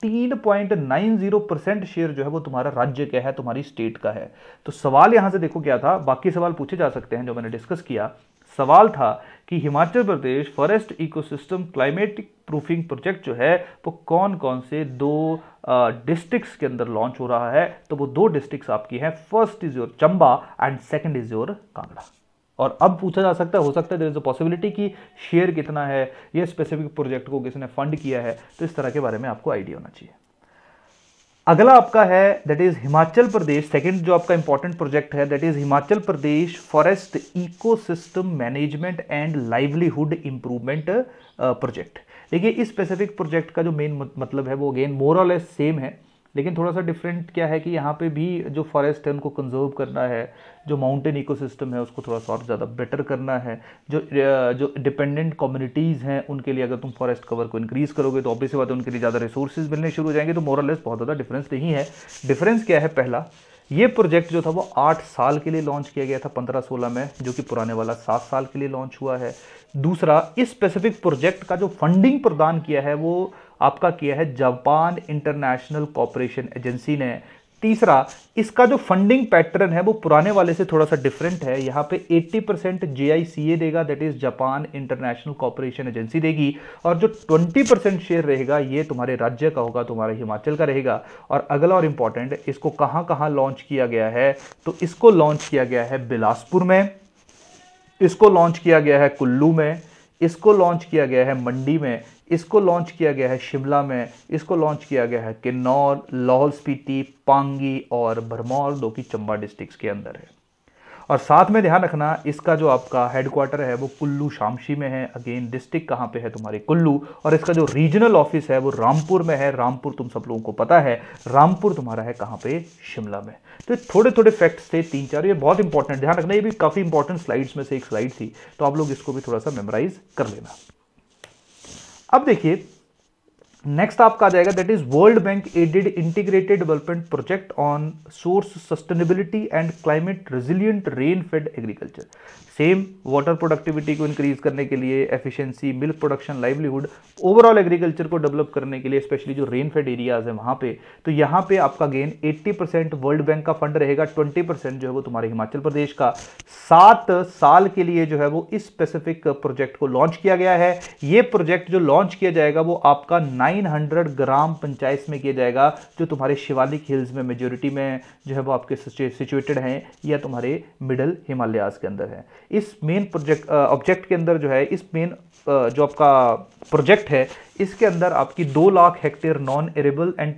14.90% शेयर जो है वो तुम्हारा राज्य का है, तुम्हारी स्टेट का है। तो सवाल यहां से देखो क्या था, बाकी सवाल पूछे जा सकते हैं जो मैंने डिस्कस किया। सवाल था कि Himachal Pradesh forest ecosystem climatic proofing project जो है वो कौन कौन से 2 डिस्ट्रिक्ट्स के अंदर लॉन्च हो रहा है। तो वो 2 डिस्ट्रिक्ट्स आपकी हैं, first is your Chamba and second is your Kangra. और अब पूछा जा सकता है, हो सकता है देयर इज अ पॉसिबिलिटी कि शेयर कितना है, ये स्पेसिफिक प्रोजेक्ट को किसने फंड किया है, तो इस तरह के बारे में आपको आइडिया होना चाहिए। अगला आपका है that is Himachal Pradesh, second जो आपका इंपॉर्टेंट प्रोजेक्ट है that is Himachal Pradesh forest ecosystem management and livelihood improvement project. देखिए इस स्पेसिफिक प्रोजेक्ट का जो मेन मतलब है वो अगेन मोर और लेस सेम है, लेकिन थोड़ा सा डिफरेंट क्या है कि यहाँ पे भी जो फॉरेस्ट है उनको कंजर्व करना है, जो माउंटेन इकोसिस्टम है उसको थोड़ा सा और ज़्यादा बेटर करना है, जो डिपेंडेंट कम्युनिटीज़ हैं उनके लिए अगर तुम फॉरेस्ट कवर को इंक्रीज़ करोगे तो ऑब्वियस बात है उनके लिए ज़्यादा रिसोर्सेज मिलने शुरू हो जाएंगे। तो मोर और लेस बहुत ज़्यादा डिफरेंस नहीं है। डिफरेंस क्या है, पहला ये प्रोजेक्ट जो था वो 8 साल के लिए लॉन्च किया गया था 15-16 में, जो कि पुराने वाला 7 साल के लिए लॉन्च हुआ है। दूसरा, इस स्पेसिफिक प्रोजेक्ट का जो फंडिंग प्रदान किया है वो आपका किया है जापान इंटरनेशनल कोऑपरेशन एजेंसी ने। तीसरा, इसका जो फंडिंग पैटर्न है वो पुराने वाले से थोड़ा सा डिफरेंट है। यहाँ पे 80% JICA देगा, that is Japan International Cooperation Agency देगी, और जो 20% शेयर रहेगा ये तुम्हारे राज्य का होगा, तुम्हारे हिमाचल का रहेगा। और अगला और इंपॉर्टेंट, इसको कहाँ कहाँ लॉन्च किया गया है, तो इसको लॉन्च किया गया है बिलासपुर में, इसको लॉन्च किया गया है कुल्लू में, इसको लॉन्च किया गया है मंडी में, इसको लॉन्च किया गया है शिमला में, इसको लॉन्च किया गया है किन्नौर, लाहौल स्पीति, पांगी और भरमौर, जो कि चंबा डिस्ट्रिक्ट के अंदर है। और साथ में ध्यान रखना इसका जो आपका हेडक्वार्टर है वो कुल्लू शामशी में है। अगेन डिस्ट्रिक्ट कहाँ पे है, तुम्हारे कुल्लू, और इसका जो रीजनल ऑफिस है वो रामपुर में है। रामपुर तुम सब लोगों को पता है, रामपुर तुम्हारा है कहाँ पे, शिमला में। तो थोड़े थोड़े फैक्ट्स थे 3-4, ये बहुत इंपॉर्टेंट, ध्यान रखना, ये भी काफी इंपॉर्टेंट स्लाइड्स में से एक स्लाइड थी, तो आप लोग इसको भी थोड़ा सा मेमोराइज कर लेना। अब देखिए नेक्स्ट आपका आ जाएगा that is World Bank aided integrated development project on source sustainability and climate resilient rain fed agriculture. Same water productivity को इंक्रीज करने के लिए, efficiency, milk production, livelihood, overall agriculture को डेवलप करने के लिए, स्पेशली जो रेन फेड एरियाज है वहां पे, तो यहाँ पे आपका गेन 80% वर्ल्ड बैंक का फंड रहेगा, 20% जो है वो तुम्हारे हिमाचल प्रदेश का। 7 साल के लिए जो है वो इस स्पेसिफिक प्रोजेक्ट को लॉन्च किया गया है। ये प्रोजेक्ट जो लॉन्च किया जाएगा वो आपका 900 ग्राम पंचायत में किया जाएगा, जो तुम्हारे शिवालिक हिल्स में मेजोरिटी में जो है वो आपके सिचुएटेड हैं, या तुम्हारे मिडल हिमालयाज के अंदर है। इस मेन प्रोजेक्ट ऑब्जेक्ट के अंदर जो है, इस मेन जो आपका प्रोजेक्ट है इसके अंदर आपकी 2 lakh hectare non arable and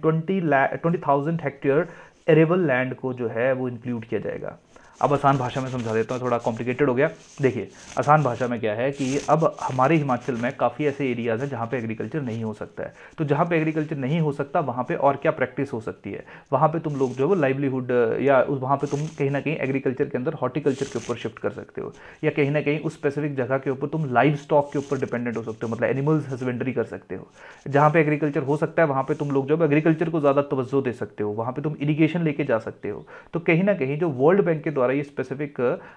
20,000 hectare arable land को जो है वो इंक्लूड किया जाएगा। अब आसान भाषा में समझा देता हूँ, थोड़ा कॉम्प्लिकेटेड हो गया। देखिए आसान भाषा में क्या है कि अब हमारे हिमाचल में काफ़ी ऐसे एरियाज़ हैं जहाँ पे एग्रीकल्चर नहीं हो सकता है। तो जहाँ पे एग्रीकल्चर नहीं हो सकता वहाँ पे और क्या प्रैक्टिस हो सकती है, वहाँ पे तुम लोग जो है वो लाइवलीहुड, या वहाँ पे तुम कहीं ना कहीं एग्रीकल्चर के अंदर हॉर्टिकल्चर के ऊपर शिफ्ट कर सकते हो, या कहीं ना कहीं उस स्पेसिफिक जगह के ऊपर तुम लाइव स्टॉक के ऊपर डिपेंडेंट हो सकते हो, मतलब एनिमल्स हस्बेंड्री कर सकते हो। जहाँ पे एग्रीकल्चर हो सकता है वहाँ पे तुम लोग जो है एग्रीकल्चर को ज़्यादा तवज्जो दे सकते हो, वहाँ पे तुम इरीगेशन लेके जा सकते हो। तो कहीं ना कहीं जो वर्ल्ड बैंक के द्वारा ये स्पेसिफिक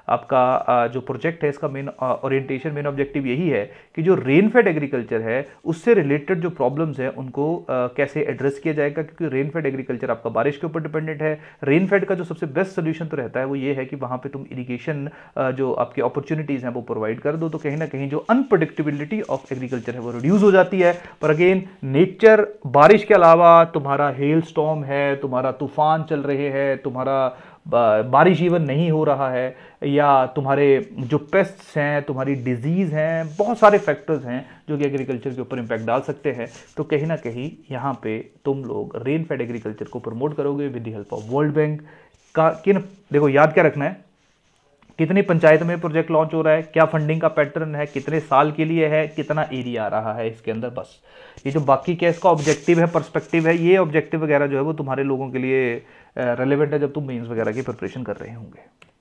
आपका जो प्रोजेक्ट है इसका मेन ओरिएंटेशन, मेन ऑब्जेक्टिव यही है कि जो रेन फेड एग्रीकल्चर है उससे रिलेटेड जो प्रॉब्लम्स हैं उनको कैसे एड्रेस किया जाएगा, क्योंकि रेन फेड एग्रीकल्चर आपका बारिश के ऊपर डिपेंडेंट है। रेन फेड का जो सबसे बेस्ट सोल्यूशन तो रहता है वो ये है कि वहां पे तुम इरिगेशन जो आपकी अपॉर्चुनिटीज हैं वो प्रोवाइड कर दो, तो कहीं ना कहीं जो अनप्रेडिक्टेबिलिटी ऑफ एग्रीकल्चर है वो रिड्यूस हो जाती है। पर अगेन नेचर, बारिश के अलावा तुम्हारा हेल स्टॉर्म है, तुम्हारा तूफान चल रहे हैं, तुम्हारा बारिश इवन नहीं हो रहा है, या तुम्हारे जो पेस्ट्स हैं, तुम्हारी डिजीज़ हैं, बहुत सारे फैक्टर्स हैं जो कि एग्रीकल्चर के ऊपर इम्पैक्ट डाल सकते हैं। तो कहीं ना कहीं यहाँ पे तुम लोग रेन फेड एग्रीकल्चर को प्रमोट करोगे with the help of World Bank का। देखो याद क्या रखना है, कितनी पंचायत में प्रोजेक्ट लॉन्च हो रहा है, क्या फंडिंग का पैटर्न है, कितने साल के लिए है, कितना एरिया आ रहा है इसके अंदर, बस। ये जो बाकी क्या इसका ऑब्जेक्टिव है, पर्सपेक्टिव है, ये ऑब्जेक्टिव वगैरह जो है वो तुम्हारे लोगों के लिए रेलेवेंट है जब तुम मेंस वगैरह की प्रिपरेशन कर रहे होंगे।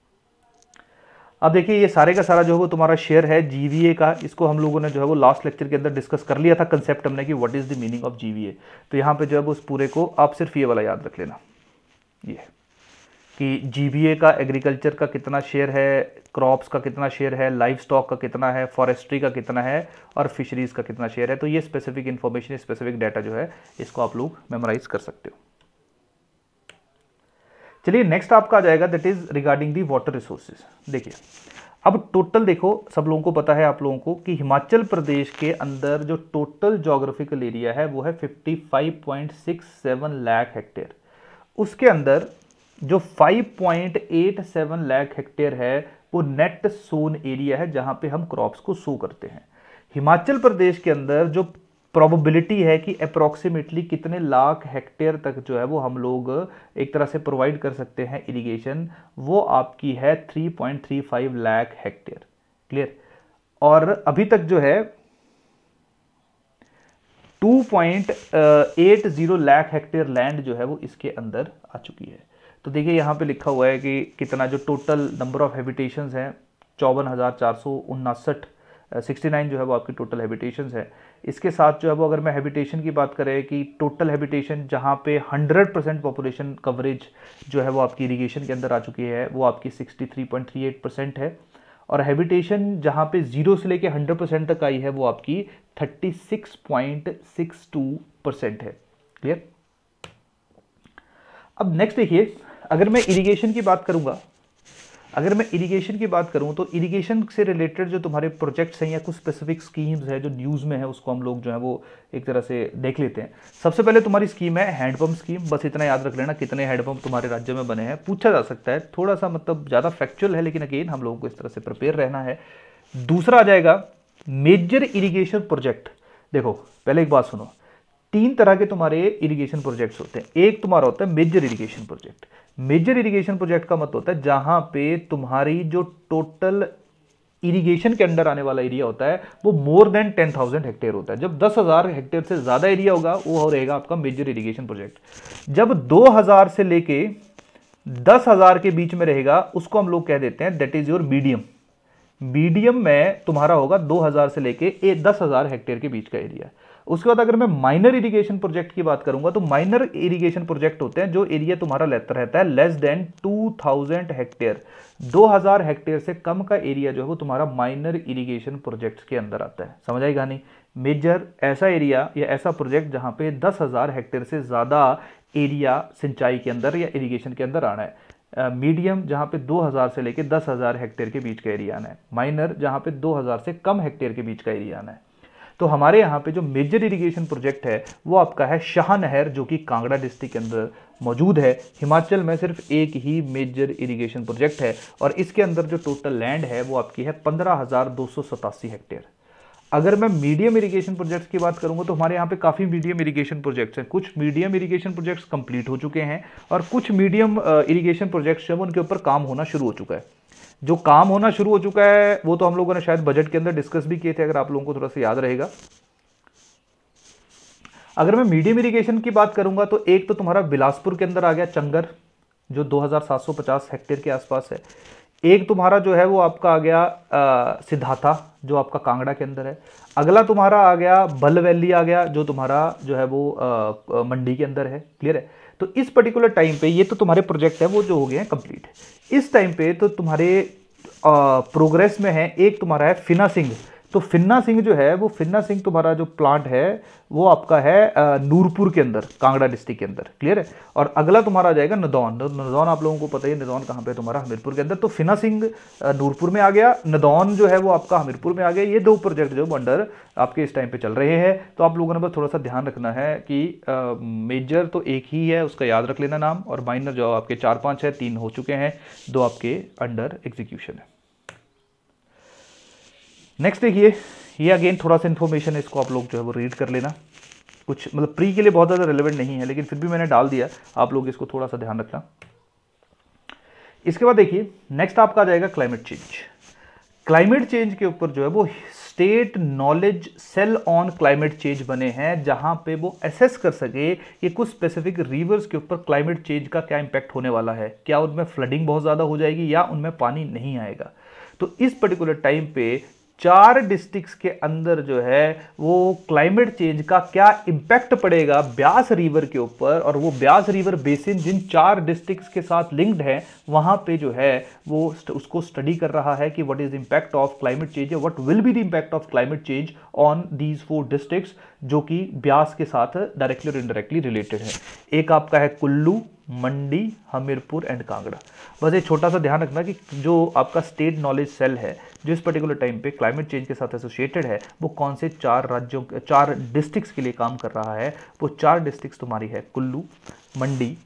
अब देखिए ये सारे का सारा जो है वो तुम्हारा शेयर है GVA का। इसको हम लोगों ने जो है वो लास्ट लेक्चर के अंदर डिस्कस कर लिया था, कंसेप्ट हमने कि what is the meaning of GVA। तो यहाँ पे जो है वो उस पूरे को आप सिर्फ ये वाला याद रख लेना, ये कि GVA का एग्रीकल्चर का कितना शेयर है, क्रॉप्स का कितना शेयर है, लाइव स्टॉक का कितना है, फॉरेस्ट्री का कितना है, और फिशरीज का कितना शेयर है। तो ये स्पेसिफिक इन्फॉर्मेशन, स्पेसिफिक डाटा जो है इसको आप लोग मेमोराइज कर सकते हो। चलिए नेक्स्ट आपका आ जाएगा that is regarding the water resources. देखिए अब टोटल देखो, सब लोगों को पता है आप लोगों को कि हिमाचल प्रदेश के अंदर जो टोटल जोग्राफिकल एरिया है वो है 55.67 लाख हेक्टेयर। उसके अंदर जो 5.87 लाख हेक्टेयर है वो नेट सोन एरिया है जहां पे हम क्रॉप्स को सो करते हैं। हिमाचल प्रदेश के अंदर जो प्रोबेबिलिटी है कि अप्रॉक्सीमेटली कितने लाख हेक्टेयर तक जो है वो हम लोग एक तरह से प्रोवाइड कर सकते हैं इरिगेशन, वो आपकी है 3.35 लाख हेक्टेयर। क्लियर। और अभी तक जो है 2.80 लाख हेक्टेयर लैंड जो है वो इसके अंदर आ चुकी है। तो देखिए यहाँ पे लिखा हुआ है कि कितना जो टोटल नंबर ऑफ हैबिटेशंस हैं 54,459, 69 जो है वो आपकी टोटल हैबिटेशंस है। इसके साथ जो है वो अगर मैं हैबिटेशन की बात करें कि टोटल हैबिटेशन जहाँ पे 100% पॉपुलेशन कवरेज जो है वो आपकी इरिगेशन के अंदर आ चुकी है वो आपकी 63.38% है। और हैबिटेशन जहाँ पे 0 से लेके 100% तक आई है वो आपकी 36.62% है। क्लियर। अब नेक्स्ट देखिए, अगर मैं इरिगेशन की बात करूंगा, अगर मैं इरिगेशन की बात करूं तो इरिगेशन से रिलेटेड जो तुम्हारे प्रोजेक्ट्स हैं या कुछ स्पेसिफिक स्कीम्स है जो न्यूज़ में है उसको हम लोग जो है वो एक तरह से देख लेते हैं। सबसे पहले तुम्हारी स्कीम है हैंडपंप स्कीम। बस इतना याद रख लेना कितने हैंडपंप तुम्हारे राज्य में बने हैं, पूछा जा सकता है, थोड़ा सा मतलब ज़्यादा फैक्चुअल है लेकिन अगेन हम लोगों को इस तरह से प्रिपेयर रहना है। दूसरा आ जाएगा मेजर इरिगेशन प्रोजेक्ट। देखो पहले एक बात सुनो, 3 तरह के तुम्हारे इरिगेशन प्रोजेक्ट्स होते हैं। एक तुम्हारा होता है major irrigation project. Major irrigation project का मतलब होता है जहां पे तुम्हारी जो टोटल इरिगेशन के अंडर आने वाला एरिया होता है वो मोर देन 10,000 हेक्टेयर होता है। जब 10,000 हेक्टेयर से ज्यादा एरिया होगा वो रहेगा आपका मेजर इरिगेशन प्रोजेक्ट। जब 2,000 से लेके 10,000 के बीच में रहेगा उसको हम लोग कह देते हैं that is your medium. Medium में तुम्हारा होगा 2,000 से लेके 10,000 हेक्टेयर के बीच का एरिया। उसके बाद अगर मैं माइनर इरिगेशन प्रोजेक्ट की बात करूंगा तो माइनर इरिगेशन प्रोजेक्ट होते हैं जो एरिया तुम्हारा लेता रहता है लेस देन 2,000 हेक्टेयर। 2,000 हेक्टेयर से कम का एरिया जो है वो तुम्हारा माइनर इरिगेशन प्रोजेक्ट के अंदर आता है। समझ आई कहानी। मेजर ऐसा एरिया या ऐसा प्रोजेक्ट जहां पे 10,000 हेक्टेयर से ज्यादा एरिया सिंचाई के अंदर या इरिगेशन के अंदर आना है। मीडियम जहां पे 2,000 से लेके 10,000 हेक्टेयर के बीच का एरिया आना है। माइनर जहां पे 2,000 से कम हेक्टेयर के बीच का एरिया आना है। तो हमारे यहाँ पे जो मेजर इरिगेशन प्रोजेक्ट है वो आपका है शाह नहर, जो कि कांगड़ा डिस्ट्रिक्ट के अंदर मौजूद है। हिमाचल में सिर्फ एक ही मेजर इरिगेशन प्रोजेक्ट है और इसके अंदर जो टोटल लैंड है वो आपकी है 15,287 हेक्टेयर। अगर मैं मीडियम इरिगेशन प्रोजेक्ट्स की बात करूंगा तो हमारे यहाँ पे काफ़ी मीडियम इरिगेशन प्रोजेक्ट्स हैं। कुछ मीडियम इरिगेशन प्रोजेक्ट्स कंप्लीट हो चुके हैं और कुछ मीडियम इरिगेशन प्रोजेक्ट्स हैं उनके ऊपर काम होना शुरू हो चुका है। जो काम होना शुरू हो चुका है वो तो हम लोगों ने शायद बजट के अंदर डिस्कस भी किए थे, अगर आप लोगों को थोड़ा सा याद रहेगा। अगर मैं मीडियम इरिगेशन की बात करूंगा तो एक तो तुम्हारा बिलासपुर के अंदर आ गया चंगर, जो 2,750 हेक्टेयर के आसपास है। एक तुम्हारा जो है वो आपका आ गया सिद्धाथा, जो आपका कांगड़ा के अंदर है। अगला तुम्हारा आ गया बल वैली आ गया, जो तुम्हारा जो है वो मंडी के अंदर है। क्लियर है। तो इस पर्टिकुलर टाइम पे ये तो तुम्हारे प्रोजेक्ट है वो जो हो गए हैं कंप्लीट। इस टाइम पे तो तुम्हारे प्रोग्रेस में है एक तुम्हारा है फिना सिंह। तो फिन्ना सिंह जो है वो फिन्ना सिंह तुम्हारा जो प्लांट है वो आपका है नूरपुर के अंदर, कांगड़ा डिस्ट्रिक्ट के अंदर। क्लियर है। और अगला तुम्हारा आ जाएगा नदौन। नदौन आप लोगों को पता ही, नदौन कहाँ पे है तुम्हारा, हमीरपुर के अंदर। तो फिन्ना सिंह नूरपुर में आ गया, नदौन जो है वो आपका हमीरपुर में आ गया। ये 2 प्रोजेक्ट जो अंडर आपके इस टाइम पे चल रहे हैं। तो आप लोगों ने बस थोड़ा सा ध्यान रखना है कि मेजर तो एक ही है, उसका याद रख लेना नाम, और माइनर जो आपके 4-5 है, 3 हो चुके हैं, 2 आपके अंडर एग्जीक्यूशन है। नेक्स्ट देखिए, ये अगेन थोड़ा सा इन्फॉर्मेशन है, इसको आप लोग जो है वो रीड कर लेना। कुछ मतलब प्री के लिए बहुत ज़्यादा रिलेवेंट नहीं है लेकिन फिर भी मैंने डाल दिया, आप लोग इसको थोड़ा सा ध्यान रखना। इसके बाद देखिए नेक्स्ट आपका आ जाएगा क्लाइमेट चेंज। क्लाइमेट चेंज के ऊपर जो है वो state knowledge cell on climate change बने हैं, जहां पे वो एसेस कर सके कि कुछ स्पेसिफिक रिवर्स के ऊपर क्लाइमेट चेंज का क्या इंपैक्ट होने वाला है, क्या उनमें फ्लडिंग बहुत ज़्यादा हो जाएगी या उनमें पानी नहीं आएगा। तो इस पर्टिकुलर टाइम पे 4 डिस्ट्रिक्ट्स के अंदर जो है वो क्लाइमेट चेंज का क्या इंपैक्ट पड़ेगा ब्यास रिवर के ऊपर, और वो ब्यास रिवर बेसिन जिन 4 डिस्ट्रिक्ट्स के साथ लिंक्ड है वहां पे जो है वो उसको स्टडी कर रहा है कि what is impact of climate change, what will be the impact of climate change on these 4 districts, जो कि ब्यास के साथ डायरेक्टली और इनडायरेक्टली रिलेटेड है। एक आपका है कुल्लू, मंडी, हमीरपुर एंड कांगड़ा। बस एक छोटा सा ध्यान रखना कि जो आपका स्टेट नॉलेज सेल है जो इस पर्टिकुलर टाइम पे क्लाइमेट चेंज के साथ एसोसिएटेड है वो कौन से 4 राज्यों, 4 डिस्ट्रिक्ट्स के लिए काम कर रहा है। वो 4 डिस्ट्रिक्ट्स तुम्हारी है कुल्लू, मंडी,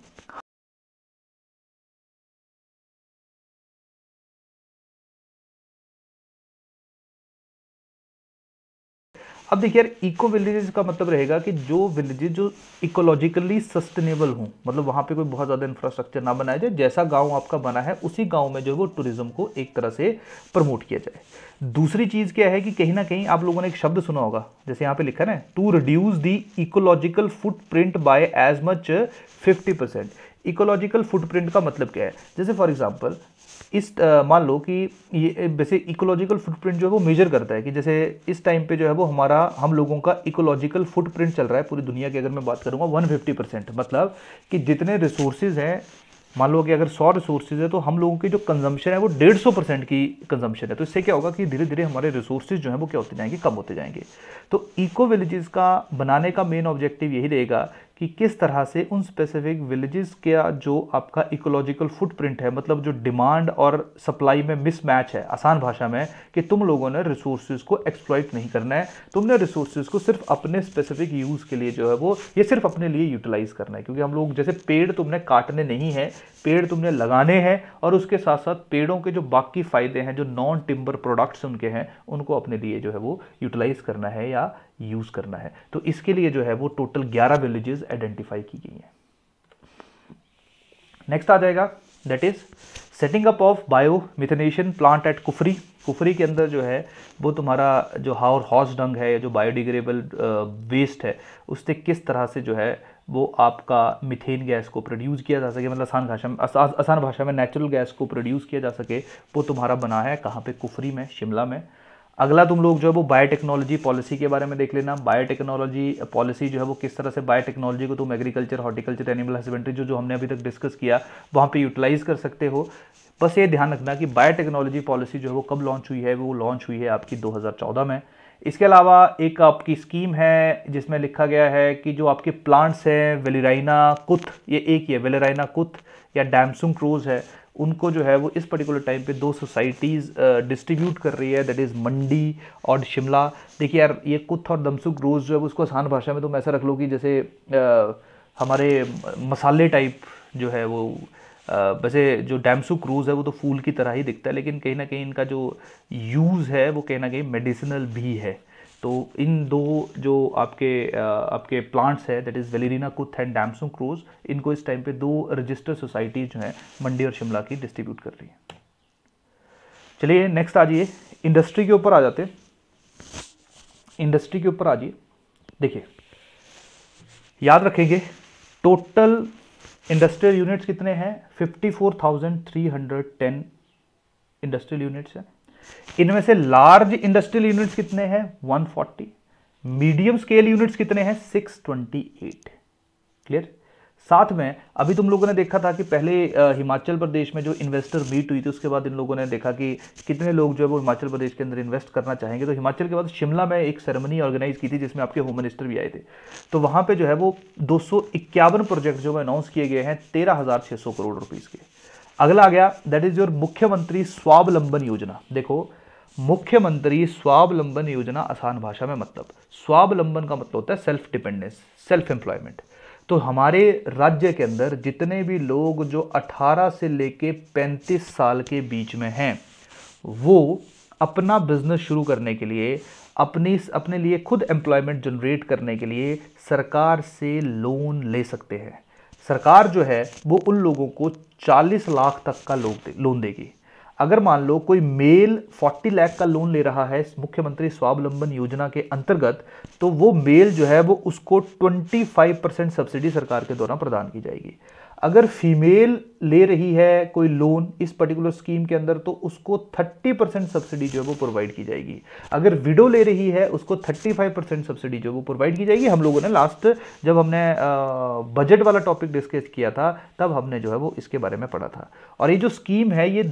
अब देखिए यार, इको विलेजेस का मतलब रहेगा कि जो विलेजेस जो इकोलॉजिकली सस्टेनेबल हों, मतलब वहाँ पे कोई बहुत ज़्यादा इंफ्रास्ट्रक्चर ना बनाया जाए, जैसा गांव आपका बना है उसी गांव में जो है वो टूरिज्म को एक तरह से प्रमोट किया जाए। दूसरी चीज़ क्या है कि कहीं ना कहीं आप लोगों ने एक शब्द सुना होगा, जैसे यहाँ पे लिखा है ना, to reduce the ecological footprint by as much 50%। Ecological footprint का मतलब क्या है, जैसे फॉर एग्जांपल इस मान लो कि ये वैसे इकोलॉजिकल फुटप्रिंट जो है वो मेजर करता है कि जैसे इस टाइम पे जो है वो हमारा हम लोगों का इकोलॉजिकल फुटप्रिंट चल रहा है पूरी दुनिया की, अगर मैं बात करूंगा 150%, मतलब कि जितने रिसोर्सेज हैं, मान लो कि अगर 100 रिसोर्सेज है तो हम लोगों की जो कंजम्पशन है वो 150% की कंजम्पशन है। तो इससे क्या होगा कि धीरे धीरे हमारे रिसोर्सेज जो है वो क्या होते जाएंगे, कम होते जाएंगे। तो इको विलेजेस का बनाने का मेन ऑब्जेक्टिव यही रहेगा कि किस तरह से उन स्पेसिफिक विलेजेस का जो आपका इकोलॉजिकल फुटप्रिंट है, मतलब जो डिमांड और सप्लाई में मिसमैच है, आसान भाषा में कि तुम लोगों ने रिसोर्सेज को एक्सप्लॉइट नहीं करना है, तुमने रिसोर्सेज को सिर्फ अपने स्पेसिफिक यूज़ के लिए जो है वो ये सिर्फ अपने लिए यूटिलाइज करना है। क्योंकि हम लोग जैसे पेड़ तुमने काटने नहीं है, पेड़ तुमने लगाने हैं, और उसके साथ साथ पेड़ों के जो बाकी फायदे हैं, जो नॉन टिम्बर प्रोडक्ट्स उनके हैं, उनको अपने लिए जो है वो यूटिलाइज करना है या यूज करना है। तो इसके लिए जो है वो टोटल 11 विलेजेस आइडेंटिफाई की गई हैं। नेक्स्ट आ जाएगा that is setting up of bio methanation plant at Kufri. Kufri के अंदर जो है वो तुम्हारा जो हॉर्स डंग है, जो बायोडिग्रेडेबल वेस्ट है, उससे किस तरह से जो है वो आपका मिथेन गैस को प्रोड्यूस किया जा सके, मतलब आसान भाषा में नेचुरल गैस को प्रोड्यूस किया जा सके, वो तुम्हारा बना है कहाँ पे, कुफरी में, शिमला में। अगला तुम लोग जो है वो बायोटेक्नोलॉजी पॉलिसी के बारे में देख लेना। बायोटेक्नोलॉजी पॉलिसी जो है वो किस तरह से बायोटेक्नोलॉजी को तुम एग्रीकल्चर, हॉर्टिकल्चर, एनिमल हस्बेंड्री जो हमने अभी तक डिस्कस किया वहाँ पे यूटिलाइज कर सकते हो। बस ये ध्यान रखना कि बायोटेक्नोलॉजी पॉलिसी जो है वो कब लॉन्च हुई है, वो लॉन्च हुई है आपकी 2014 में। इसके अलावा एक आपकी स्कीम है जिसमें लिखा गया है कि जो आपके प्लांट्स हैं वेलेराइना कुथ, ये एक ही है, वेलेराइना कुथ या डैमसुंग क्रोज है, उनको जो है वो इस पर्टिकुलर टाइम पे 2 सोसाइटीज़ डिस्ट्रीब्यूट कर रही है, दैट इज़ मंडी और शिमला। देखिए यार, ये कुथ और दमसुक रोज़ जो है उसको आसान भाषा में तुम ऐसा रख लो कि जैसे हमारे मसाले टाइप जो है वो वैसे जो डैमसुक रोज़ है वो तो फूल की तरह ही दिखता है, लेकिन कहीं ना कहीं इनका जो यूज़ है वो कहीं ना कहीं मेडिसिनल भी है। तो इन दो जो आपके प्लांट्स है, that is valeriana kuth and damask rose, इनको इस टाइम पे 2 रजिस्टर्ड सोसाइटीज जो हैं मंडी और शिमला की डिस्ट्रीब्यूट कर रही हैं। चलिए नेक्स्ट आ जाइए, इंडस्ट्री के ऊपर आ जाते हैं। इंडस्ट्री के ऊपर आ जाइए, देखिए याद रखेंगे टोटल इंडस्ट्रियल यूनिट्स कितने हैं, 54,310 इंडस्ट्रियल यूनिट्स हैं। इनमें से लार्ज इंडस्ट्रियल यूनिट्स कितने हैं, 140। मीडियम स्केल यूनिट्स कितने हैं, 628। क्लियर। साथ में अभी तुम लोगों ने देखा था कि पहले हिमाचल प्रदेश में जो इन्वेस्टर मीट हुई थी, उसके बाद इन लोगों ने देखा कि कितने लोग जो है वो हिमाचल प्रदेश के अंदर इन्वेस्ट करना चाहेंगे। तो हिमाचल के बाद शिमला में एक सेरेमनी ऑर्गेनाइज की थी जिसमें आपके होम मिनिस्टर भी आए थे। तो वहां पे जो है वो 251 प्रोजेक्ट जो अनाउंस किए गए हैं 13,600 करोड़ रुपीज के। अगला आ गया, दैट इज योर मुख्यमंत्री स्वावलंबन योजना। देखो, मुख्यमंत्री स्वावलंबन योजना आसान भाषा में मतलब, स्वावलंबन का मतलब होता है सेल्फ डिपेंडेंस, सेल्फ एम्प्लॉयमेंट। तो हमारे राज्य के अंदर जितने भी लोग जो 18 से लेके 35 साल के बीच में हैं, वो अपना बिजनेस शुरू करने के लिए, अपने लिए खुद एम्प्लॉयमेंट जनरेट करने के लिए सरकार से लोन ले सकते हैं। सरकार जो है वो उन लोगों को 40 लाख तक का लोन देगी। अगर मान लो कोई मेल 40 लाख का लोन ले रहा है मुख्यमंत्री स्वावलंबन योजना के अंतर्गत, तो वो मेल जो है वो उसको 25% सब्सिडी सरकार के द्वारा प्रदान की जाएगी। अगर फीमेल ले रही है कोई लोन इस पर्टिकुलर स्कीम के अंदर, तो उसको 30% सब्सिडी जो है वो प्रोवाइड की जाएगी। अगर विडो ले रही है उसको 35% सब्सिडी जो है वो प्रोवाइड की जाएगी। हम लोगों ने लास्ट जब हमने बजट वाला टॉपिक डिस्कस किया था तब हमने जो है वो इसके बारे में पढ़ा था। और ये जो स्कीम है ये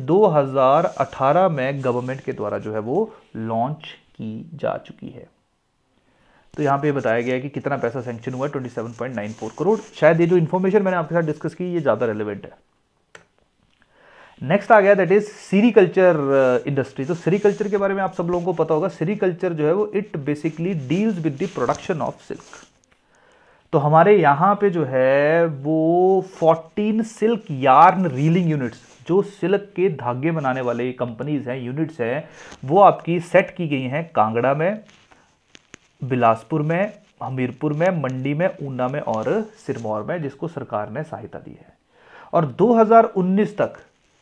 2018 में गवर्नमेंट के द्वारा जो है वो लॉन्च की जा चुकी है। तो यहाँ पे बताया गया है कि कितना पैसा सैंक्शन हुआ है, 27.94 करोड़। शायद ये जो इन्फॉर्मेशन मैंने आपके साथ डिस्कस की ये ज़्यादा रेलेवेंट है। नेक्स्ट आ गया, दैट इज सेरीकल्चर इंडस्ट्री। तो सेरीकल्चर के बारे में आप सब लोगों को पता होगा। सेरीकल्चर जो है वो it basically deals with the production of silk. तो हमारे यहाँ पे जो है वो 14 सिल्क यार्न रीलिंग यूनिट्स, जो सिल्क के धागे बनाने वाले कंपनीज हैं, यूनिट्स हैं, वो आपकी सेट की गई हैं कांगड़ा में, बिलासपुर में, हमीरपुर में, मंडी में, ऊना में और सिरमौर में, जिसको सरकार ने सहायता दी है। और 2019 तक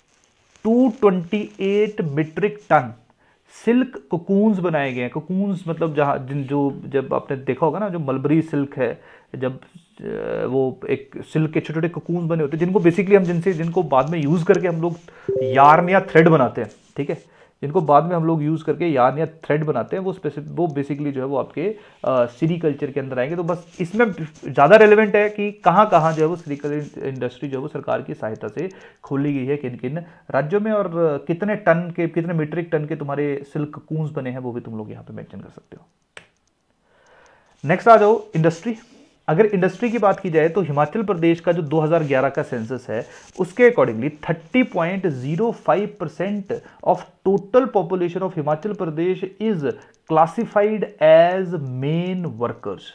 228 मीट्रिक टन सिल्क कोकून्स बनाए गए हैं। कोकून्स मतलब जहाँ जो जब आपने देखा होगा ना, जो मलबरी सिल्क है, जब वो एक सिल्क के छोटे छोटे कोकून बने होते हैं, जिनको बेसिकली हम जिनको बाद में यूज़ करके हम लोग यार्न या थ्रेड बनाते हैं, ठीक है, जिनको बाद में हम लोग यूज़ करके यार्न या थ्रेड बनाते हैं, वो बेसिकली जो है वो आपके सीरीकल्चर के अंदर आएंगे। तो बस इसमें ज़्यादा रेलेवेंट है कि कहाँ कहाँ जो है वो सेरीकल्चर इंडस्ट्री जो है वो सरकार की सहायता से खोली गई है, किन किन राज्यों में, और कितने मीट्रिक टन के तुम्हारे सिल्क कोकून्स बने हैं, वो भी तुम लोग यहाँ पे मेंशन कर सकते हो। नेक्स्ट आ जाओ इंडस्ट्री। अगर इंडस्ट्री की बात की जाए तो हिमाचल प्रदेश का जो 2011 का सेंसस है, उसके accordingly 30.05% of total population of Himachal Pradesh is classified as main workers,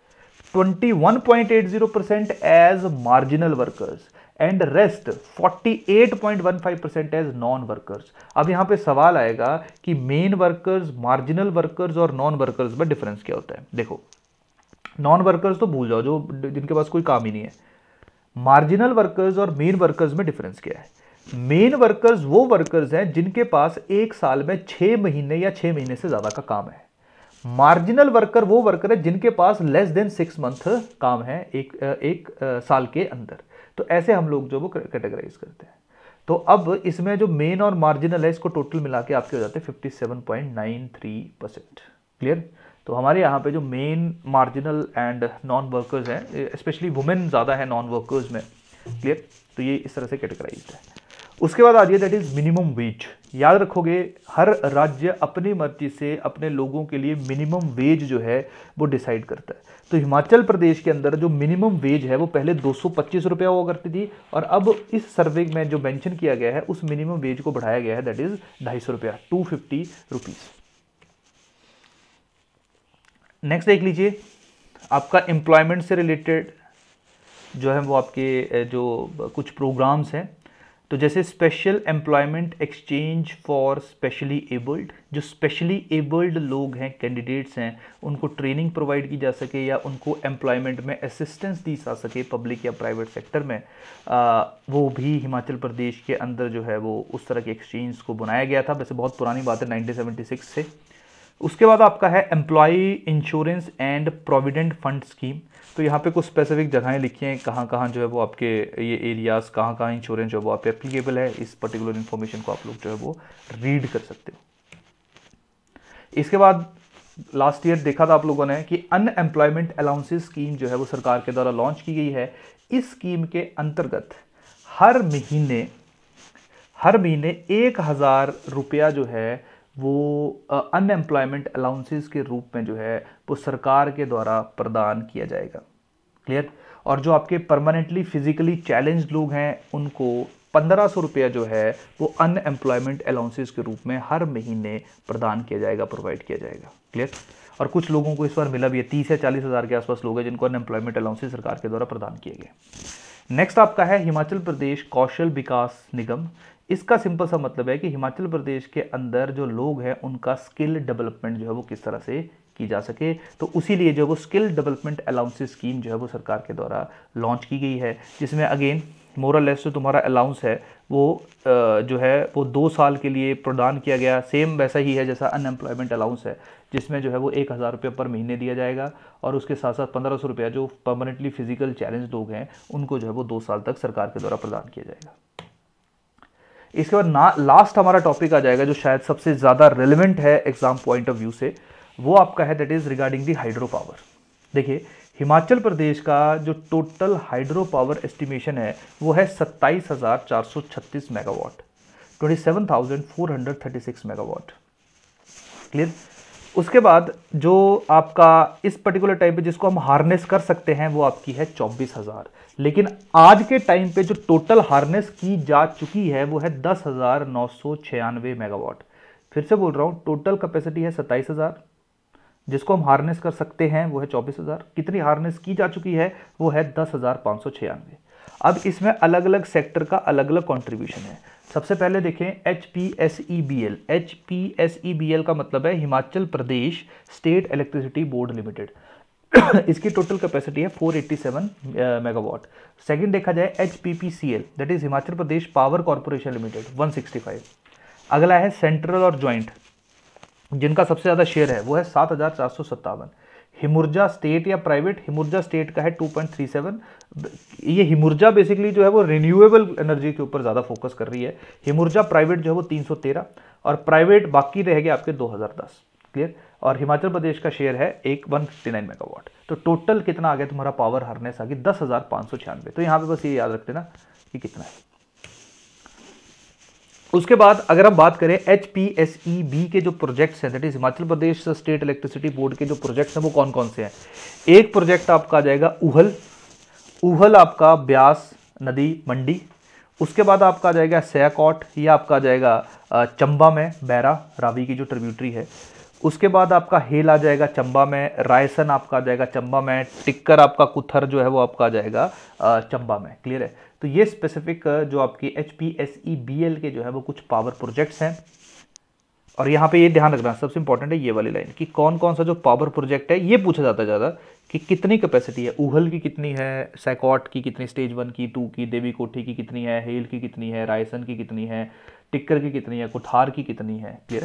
21.80% as marginal workers and rest 48.15% as non workers. अब यहां पे सवाल आएगा कि मेन वर्कर्स, मार्जिनल वर्कर्स और नॉन वर्कर्स में डिफरेंस क्या होता है। देखो, नॉन वर्कर्स तो भूल जाओ, जो जिनके पास कोई काम ही नहीं है। मार्जिनल वर्कर्स और मेन वर्कर्स में डिफरेंस क्या है? मेन वर्कर्स वो वर्कर्स हैं जिनके पास एक साल में 6 महीने या 6 महीने से ज्यादा का काम है। मार्जिनल वर्कर वो वर्कर है जिनके पास लेस देन 6 मंथ काम है एक साल के अंदर। तो ऐसे हम लोग जो वो कैटेगराइज करते हैं। तो अब इसमें जो मेन और मार्जिनल है, इसको टोटल मिला के आपके हो जाते हैं 57.93%। क्लियर? तो हमारे यहाँ पे जो main, marginal and non workers हैं, स्पेशली वुमेन ज़्यादा है नॉन वर्कर्स में। क्लियर? तो ये इस तरह से कैटेगराइज्ड है। उसके बाद आ रही है दैट इज मिनिमम वेज। याद रखोगे, हर राज्य अपनी मर्जी से अपने लोगों के लिए मिनिमम वेज जो है वो डिसाइड करता है। तो हिमाचल प्रदेश के अंदर जो मिनिमम वेज है वो पहले 225 रुपया हुआ करती थी, और अब इस सर्वे में जो मेंशन किया गया है उस मिनिमम वेज को बढ़ाया गया है, दैट इज 250 रुपया, 250 रुपीज़। नेक्स्ट देख लीजिए, आपका एम्प्लॉयमेंट से रिलेटेड जो है वो आपके जो कुछ प्रोग्राम्स हैं। तो जैसे special employment exchange for specially abled, जो स्पेशली एबल्ड लोग हैं, कैंडिडेट्स हैं, उनको ट्रेनिंग प्रोवाइड की जा सके या उनको एम्प्लॉयमेंट में असिस्टेंस दी जा सके पब्लिक या प्राइवेट सेक्टर में, वो भी हिमाचल प्रदेश के अंदर जो है वो उस तरह के एक्सचेंज को बनाया गया था। वैसे बहुत पुरानी बात है, 1976 से। उसके बाद आपका है employ insurance and provident fund scheme. तो यहाँ पे कुछ स्पेसिफिक जगहें लिखी हैं, कहाँ कहाँ जो है वो आपके ये एरियाज़, कहाँ कहाँ इंश्योरेंस जो है वो आप एप्लीकेबल है। इस पर्टिकुलर इन्फॉर्मेशन को आप लोग जो है वो रीड कर सकते हो। इसके बाद लास्ट ईयर देखा था आप लोगों ने कि अनएम्प्लॉयमेंट अलाउंसेस स्कीम जो है वो सरकार के द्वारा लॉन्च की गई है। इस स्कीम के अंतर्गत हर महीने 1000 रुपया जो है वो अनएम्प्लॉयमेंट अलाउंसेस के रूप में जो है वो सरकार के द्वारा प्रदान किया जाएगा। क्लियर? और जो आपके परमानेंटली फिजिकली चैलेंज्ड लोग हैं उनको 1500 रुपया जो है वो अनएम्प्लॉयमेंट अलाउंसेस के रूप में हर महीने प्रदान किया जाएगा, प्रोवाइड किया जाएगा। क्लियर? और कुछ लोगों को इस बार मिला भी है, 30 या 40 हज़ार के आसपास लोग हैं जिनको अनएम्प्लॉयमेंट अलाउंसेस सरकार के द्वारा प्रदान किए गए। नेक्स्ट आपका है हिमाचल प्रदेश कौशल विकास निगम। इसका सिंपल सा मतलब है कि हिमाचल प्रदेश के अंदर जो लोग हैं उनका स्किल डेवलपमेंट जो है वो किस तरह से की जा सके। तो उसी लिए जो वो स्किल डेवलपमेंट अलाउंसेस स्कीम जो है वो सरकार के द्वारा लॉन्च की गई है, जिसमें अगेन मोरलेस जो तुम्हारा अलाउंस है वो जो है वो 2 साल के लिए प्रदान किया गया। सेम वैसा ही है जैसा अनएम्प्लॉयमेंट अलाउंस है, जिसमें जो है वो 1000 रुपये पर महीने दिया जाएगा, और उसके साथ साथ 1500 रुपया जो परमानेंटली फिजिकल चैलेंज लोग हैं उनको जो है वो 2 साल तक सरकार के द्वारा प्रदान किया जाएगा। इसके बाद लास्ट हमारा टॉपिक आ जाएगा जो शायद सबसे ज़्यादा रेलेवेंट है एग्जाम पॉइंट ऑफ व्यू से, वो आपका है that is regarding the hydro power. देखिए, हिमाचल प्रदेश का जो टोटल हाइड्रो पावर एस्टिमेशन है वो है 27,436 मेगावाट, 27,436 मेगावाट। क्लियर? उसके बाद जो आपका इस पर्टिकुलर टाइम पे जिसको हम हार्नेस कर सकते हैं वो आपकी है 24,000, लेकिन आज के टाइम पे जो टोटल हार्नेस की जा चुकी है वो है 10,996 मेगावाट। फिर से बोल रहा हूँ, टोटल कैपेसिटी है 27,000, जिसको हम हार्नेस कर सकते हैं वो है 24,000। कितनी हार्नेस की जा चुकी है वो है 10,596। अब इसमें अलग अलग सेक्टर का अलग अलग कंट्रीब्यूशन है। सबसे पहले देखें HPSEBL। HPSEBL का मतलब है Himachal Pradesh State Electricity Board Limited. इसकी टोटल कैपेसिटी है 487 मेगावाट। सेकंड देखा जाए HPPCL, that is Himachal Pradesh Power Corporation Limited, 165। अगला है सेंट्रल और ज्वाइंट, जिनका सबसे ज़्यादा शेयर है वो है 7457। हिमुर्जा स्टेट या प्राइवेट, हिमुर्जा स्टेट का है 2.37। ये हिमुर्जा बेसिकली जो है वो रिन्यूएबल एनर्जी के ऊपर ज़्यादा फोकस कर रही है। हिमुर्जा प्राइवेट जो है वो 313 और प्राइवेट बाकी रह गए आपके 2010। क्लियर। और हिमाचल प्रदेश का शेयर है 159 मेगावाट। तो टोटल कितना आ गया तुम्हारा पावर हार्नेस आ गई 10,596। तो यहाँ पे बस ये याद रखते ना कि कितना है। उसके बाद अगर हम बात करें HPSEB के जो प्रोजेक्ट्स हैं, that is Himachal Pradesh State Electricity Board के जो प्रोजेक्ट्स हैं वो कौन कौन से हैं। एक प्रोजेक्ट आपका आ जाएगा ऊहल आपका ब्यास नदी मंडी। उसके बाद आपका आ जाएगा सयाकॉट, ये आपका आ जाएगा चंबा में, बैरा रावी की जो ट्रिब्यूटरी है। उसके बाद आपका हेल आ जाएगा चंबा में, रायसन आपका आ जाएगा चंबा में, टिक्कर आपका कुथर जो है वो आपका आ जाएगा चंबा में। क्लियर है। तो ये स्पेसिफिक जो आपकी HPSEBL के जो है वो कुछ पावर प्रोजेक्ट्स हैं। और यहाँ पे ये ध्यान रखना सबसे इंपॉर्टेंट है ये वाली लाइन कि कौन कौन सा जो पावर प्रोजेक्ट है ये पूछा जाता है ज़्यादा कि कितनी कैपेसिटी है। ऊहल की कितनी है, सैकॉट की कितनी, स्टेज 1 की, 2 की, देवी कोठी की कितनी है, हेल की कितनी है, रायसन की कितनी है, टिक्कर की कितनी है, कुठार की कितनी है। क्लियर है।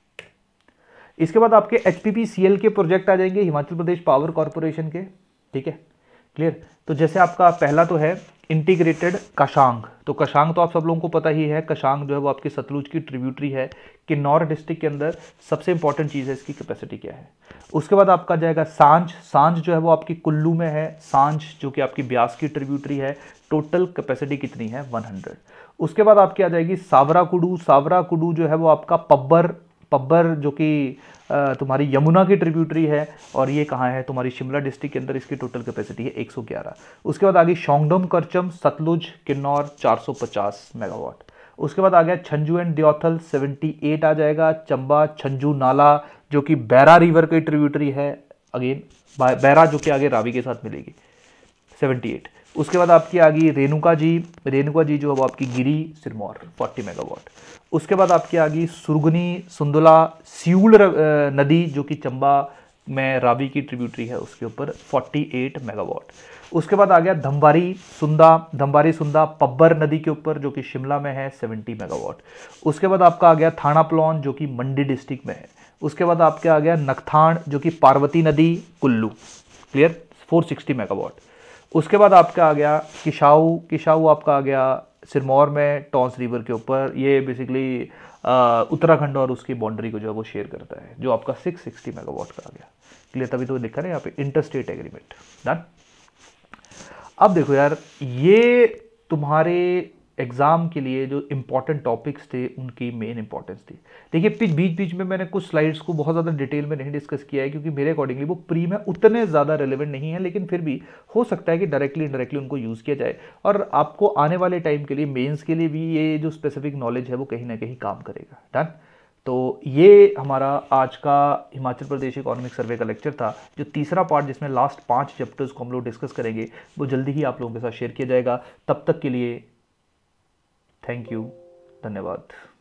इसके बाद आपके HPPCL के प्रोजेक्ट आ जाएंगे हिमाचल प्रदेश पावर कॉर्पोरेशन के। ठीक है। क्लियर। तो जैसे आपका पहला तो है इंटीग्रेटेड कशांग। तो कशांग तो आप सब लोगों को पता ही है, कशांग जो है वो आपकी सतलुज की ट्रिब्यूटरी है। किन्नौर डिस्ट्रिक्ट के अंदर सबसे इंपॉर्टेंट चीज़ है इसकी कैपेसिटी क्या है। उसके बाद आपका जाएगा सांझ जो है वो आपकी कुल्लू में है, सांझ जो कि आपकी ब्यास की ट्रिब्यूटरी है। टोटल कैपेसिटी कितनी है 100। उसके बाद आपकी आ जाएगी सावरा कुडू जो है वो आपका पब्बर जो कि तुम्हारी यमुना की ट्रिब्यूटरी है और ये कहाँ है तुम्हारी शिमला डिस्ट्रिक्ट के अंदर। इसकी टोटल कैपेसिटी है 111। उसके बाद आ गई शोंगडम करचम सतलुज किन्नौर 450 मेगावाट। उसके बाद आ गया छंजू एंड द्योथल 78 आ जाएगा। चंबा छंजू नाला जो कि बैरा रिवर की ट्रिब्यूटरी है, अगेन बैरा जो कि आगे रावी के साथ मिलेगी, 78। उसके बाद आपकी आ गई रेणुका जी जो है वो आपकी गिरी सिरमौर 40 मेगावाट। उसके बाद आपकी आ गई सुरगुनी सुंदला सियूल नदी जो कि चंबा में रावी की ट्रिब्यूटरी है, उसके ऊपर 48 मेगावाट। उसके बाद आ गया धम्बारी सुंदा पब्बर नदी के ऊपर जो कि शिमला में है, 70 मेगावाट। उसके बाद आपका आ गया थाना प्लॉन जो कि मंडी डिस्ट्रिक्ट में है। उसके बाद आपके आ गया नखथाण जो कि पार्वती नदी कुल्लू। Clear, 460 megawatt. उसके बाद आपका आ गया किशाऊ आपका आ गया सिरमौर में टॉन्स रिवर के ऊपर। ये बेसिकली उत्तराखंड और उसकी बाउंड्री को जो है वो शेयर करता है, जो आपका 660 मेगावाट का आ गया। क्लियर, तभी तो लिखा है यहाँ पे इंटरस्टेट एग्रीमेंट। डन। अब देखो यार, ये तुम्हारे एग्जाम के लिए जो इंपॉर्टेंट टॉपिक्स थे उनकी मेन इंपॉर्टेंस थी। देखिए बीच में मैंने कुछ स्लाइड्स को बहुत ज़्यादा डिटेल में नहीं डिस्कस किया है क्योंकि मेरे अकॉर्डिंगली वो प्री में उतने ज़्यादा रेलेवेंट नहीं है, लेकिन फिर भी हो सकता है कि डायरेक्टली इनडायरेक्टली उनको यूज़ किया जाए और आपको आने वाले टाइम के लिए मेंस के लिए भी ये जो स्पेसिफिक नॉलेज है वो कहीं ना कहीं काम करेगा। डन। तो ये हमारा आज का हिमाचल प्रदेश इकोनॉमिक सर्वे का लेक्चर था, जो तीसरा पार्ट जिसमें लास्ट 5 चैप्टर्स को हम लोग डिस्कस करेंगे वो जल्दी ही आप लोगों के साथ शेयर किया जाएगा। तब तक के लिए थैंक यू, धन्यवाद।